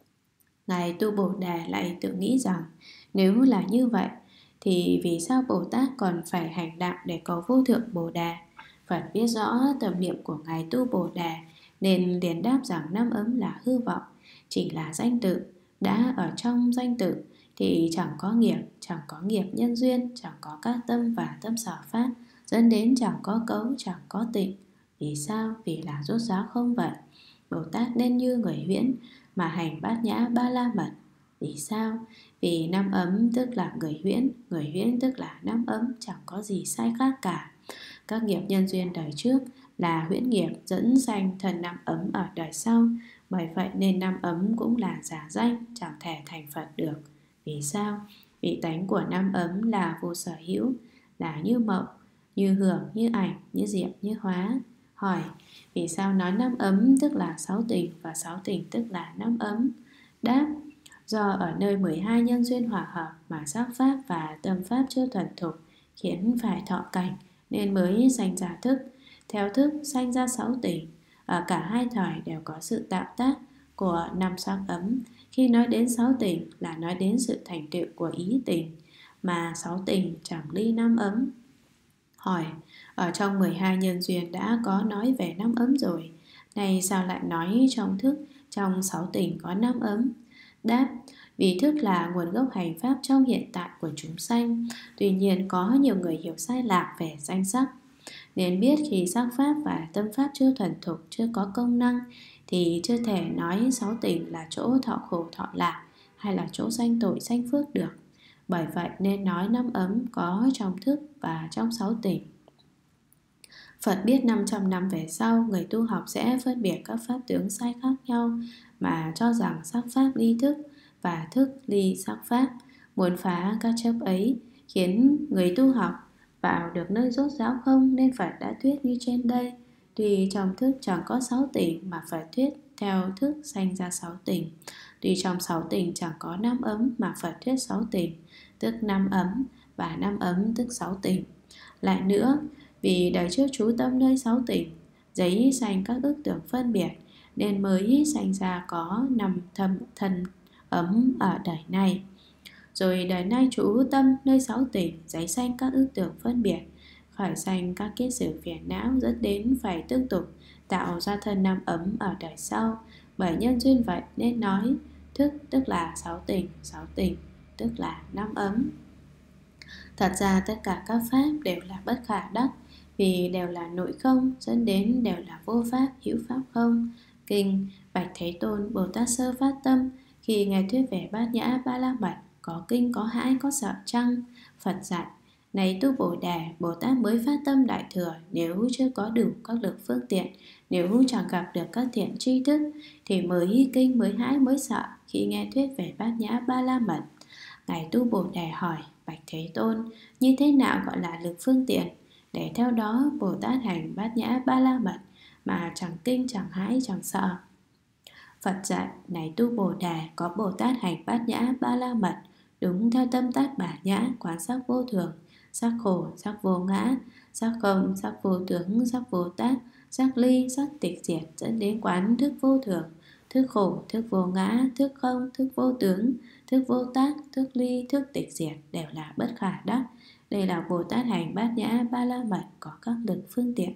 Ngài tu Bồ Đề lại tự nghĩ rằng nếu là như vậy thì vì sao Bồ Tát còn phải hành đạo để cầu vô thượng Bồ Đề? Phật biết rõ tâm niệm của Ngài tu Bồ Đề nên liền đáp rằng năm ấm là hư vọng, chỉ là danh tự. Đã ở trong danh tự thì chẳng có nghiệp nhân duyên, chẳng có các tâm và tâm sở pháp, dẫn đến chẳng có cấu, chẳng có tịnh. Vì sao? Vì là rốt ráo không vậy. Bồ Tát nên như người huyễn mà hành bát nhã ba la mật. Vì sao? Vì năm ấm tức là người huyễn tức là năm ấm, chẳng có gì sai khác cả. Các nghiệp nhân duyên đời trước là huyễn nghiệp dẫn sanh thần năm ấm ở đời sau. Bởi vậy nên năm ấm cũng là giả danh, chẳng thể thành Phật được. Vì sao? Vì tánh của năm ấm là vô sở hữu, là như mộng, như hưởng, như ảnh, như diệm, như hóa. Hỏi, vì sao nói năm ấm tức là sáu tình và sáu tình tức là năm ấm? Đáp, do ở nơi 12 nhân duyên hòa hợp mà sắc pháp và tâm pháp chưa thuần thục, khiến phải thọ cảnh nên mới sanh ra thức. Theo thức sanh ra sáu tình. Ở cả hai thời đều có sự tạo tác của năm sắc ấm. Khi nói đến sáu tình là nói đến sự thành tựu của ý tình, mà sáu tình chẳng ly năm ấm. Hỏi, ở trong 12 nhân duyên đã có nói về năm ấm rồi, này sao lại nói trong thức, trong sáu tình có năm ấm? Đáp, vì thức là nguồn gốc hành pháp trong hiện tại của chúng sanh. Tuy nhiên có nhiều người hiểu sai lạc về danh sắc, nên biết khi sắc pháp và tâm pháp chưa thuần thục, chưa có công năng thì chưa thể nói sáu tình là chỗ thọ khổ thọ lạc hay là chỗ sanh tội sanh phước được. Bởi vậy nên nói năm ấm có trong thức và trong sáu tình. Phật biết 500 năm về sau, người tu học sẽ phân biệt các pháp tướng sai khác nhau mà cho rằng sắc pháp ly thức và thức ly sắc pháp. Muốn phá các chấp ấy khiến người tu học vào được nơi rốt ráo không, nên Phật đã thuyết như trên đây. Tuy trong thức chẳng có 6 tỉnh mà Phật thuyết theo thức sanh ra 6 tỉnh. Tuy trong 6 tỉnh chẳng có 5 ấm mà Phật thuyết 6 tỉnh, tức 5 ấm, và 5 ấm tức 6 tỉnh. Lại nữa, vì đời trước trú tâm nơi 6 tỉnh, giấy sanh các ức tưởng phân biệt, nên mới sanh ra có 5 thân ấm ở đời này. Rồi đời nay trú tâm nơi 6 tỉnh, giấy sanh các ức tưởng phân biệt, khỏi sanh các kiết sử phiền não, dẫn đến phải tương tục tạo ra thân 5 ấm ở đời sau. Bởi nhân duyên vậy nên nói thức tức là 6 tỉnh tức là 5 ấm. Thật ra tất cả các pháp đều là bất khả đắc, vì đều là nội không, dẫn đến đều là vô pháp, hữu pháp không. Kinh Bạch Thế Tôn Bồ Tát Sơ Phát Tâm khi nghe thuyết về Bát Nhã Ba La Mật, có kinh có hãi có sợ chăng? Phật dạy: này tu Bồ Đề, Bồ Tát mới phát tâm đại thừa, nếu chưa có đủ các lực phương tiện, nếu chẳng gặp được các thiện tri thức, thì mới kinh, mới hãi, mới sợ khi nghe thuyết về Bát Nhã Ba La Mật. Ngài tu Bồ Đề hỏi: Bạch Thế Tôn, như thế nào gọi là lực phương tiện, để theo đó Bồ Tát hành Bát Nhã Ba La Mật mà chẳng kinh, chẳng hãi, chẳng sợ? Phật dạy: này tu Bồ Đề, có Bồ Tát hành Bát Nhã Ba La Mật đúng theo tâm tác Bát Nhã, quán sắc vô thường, sắc khổ, sắc vô ngã, sắc không, sắc vô tướng, sắc vô tác, sắc ly, sắc tịch diệt, dẫn đến quán thức vô thường, thức khổ, thức vô ngã, thức không, thức vô tướng, thức vô tác, thức ly, thức tịch diệt, đều là bất khả đắc. Đây là Bồ Tát hành Bát Nhã Ba La Mật có các lực phương tiện.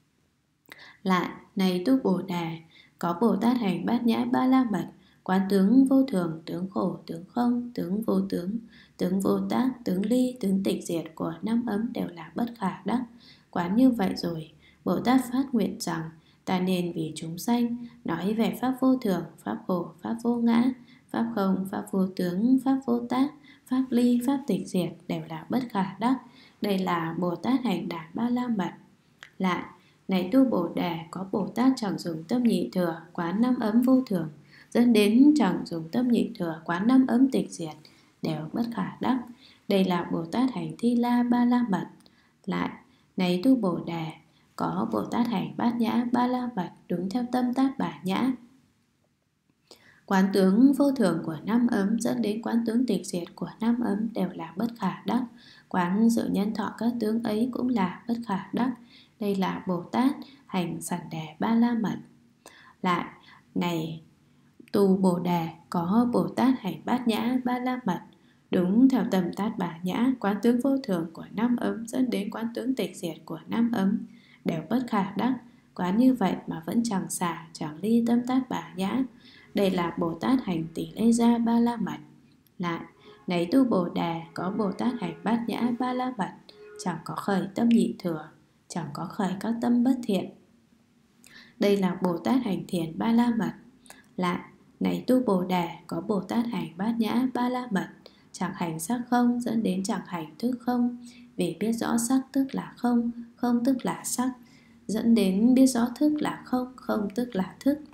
Lại, này tu Bồ Đề, có Bồ Tát hành Bát Nhã Ba La Mật quán tướng vô thường, tướng khổ, tướng không, tướng vô tướng, tướng vô tác, tướng ly, tướng tịch diệt của 5 ấm đều là bất khả đắc. Quán như vậy rồi, Bồ Tát phát nguyện rằng: ta nên vì chúng sanh nói về pháp vô thường, pháp khổ, pháp vô ngã, pháp không, pháp vô tướng, pháp vô tác, pháp ly, pháp tịch diệt đều là bất khả đắc. Đây là Bồ Tát hành Đại Ba La Mật. Lại, này tu Bồ Đề, có Bồ Tát chẳng dùng tâm nhị thừa quán 5 ấm vô thường, dẫn đến chẳng dùng tâm nhị thừa quán 5 ấm tịch diệt, đều bất khả đắc. Đây là Bồ Tát hành Thi La Ba La Mật. Lại, này tu Bồ Đề, có Bồ Tát hành Bát Nhã Ba La Mật đúng theo tâm tác Bát Nhã, quán tướng vô thường của 5 ấm, dẫn đến quán tướng tịch diệt của 5 ấm đều là bất khả đắc. Quán sự nhân thọ các tướng ấy cũng là bất khả đắc. Đây là Bồ Tát hành Sẵn Đề Ba La Mật. Lại, này tu Bồ Đề, có Bồ Tát hành Bát Nhã Ba La Mật đúng theo tâm tác Bát Nhã, quán tướng vô thường của 5 ấm, dẫn đến quán tướng tịch diệt của 5 ấm đều bất khả đắc. Quán như vậy mà vẫn chẳng xả, chẳng ly tâm tác Bát Nhã. Đây là Bồ Tát hành Tỷ Lê Gia Ba La Mật. Lại, này tu Bồ Đề, có Bồ Tát hành Bát Nhã Ba La Mật chẳng có khởi tâm nhị thừa, chẳng có khởi các tâm bất thiện. Đây là Bồ Tát hành Thiền Ba La Mật. Lại, này tu Bồ Đề, có Bồ Tát hành Bát Nhã Ba La Mật chẳng hành sắc không, dẫn đến chẳng hành thức không, vì biết rõ sắc tức là không, không tức là sắc, dẫn đến biết rõ thức là không, không tức là thức.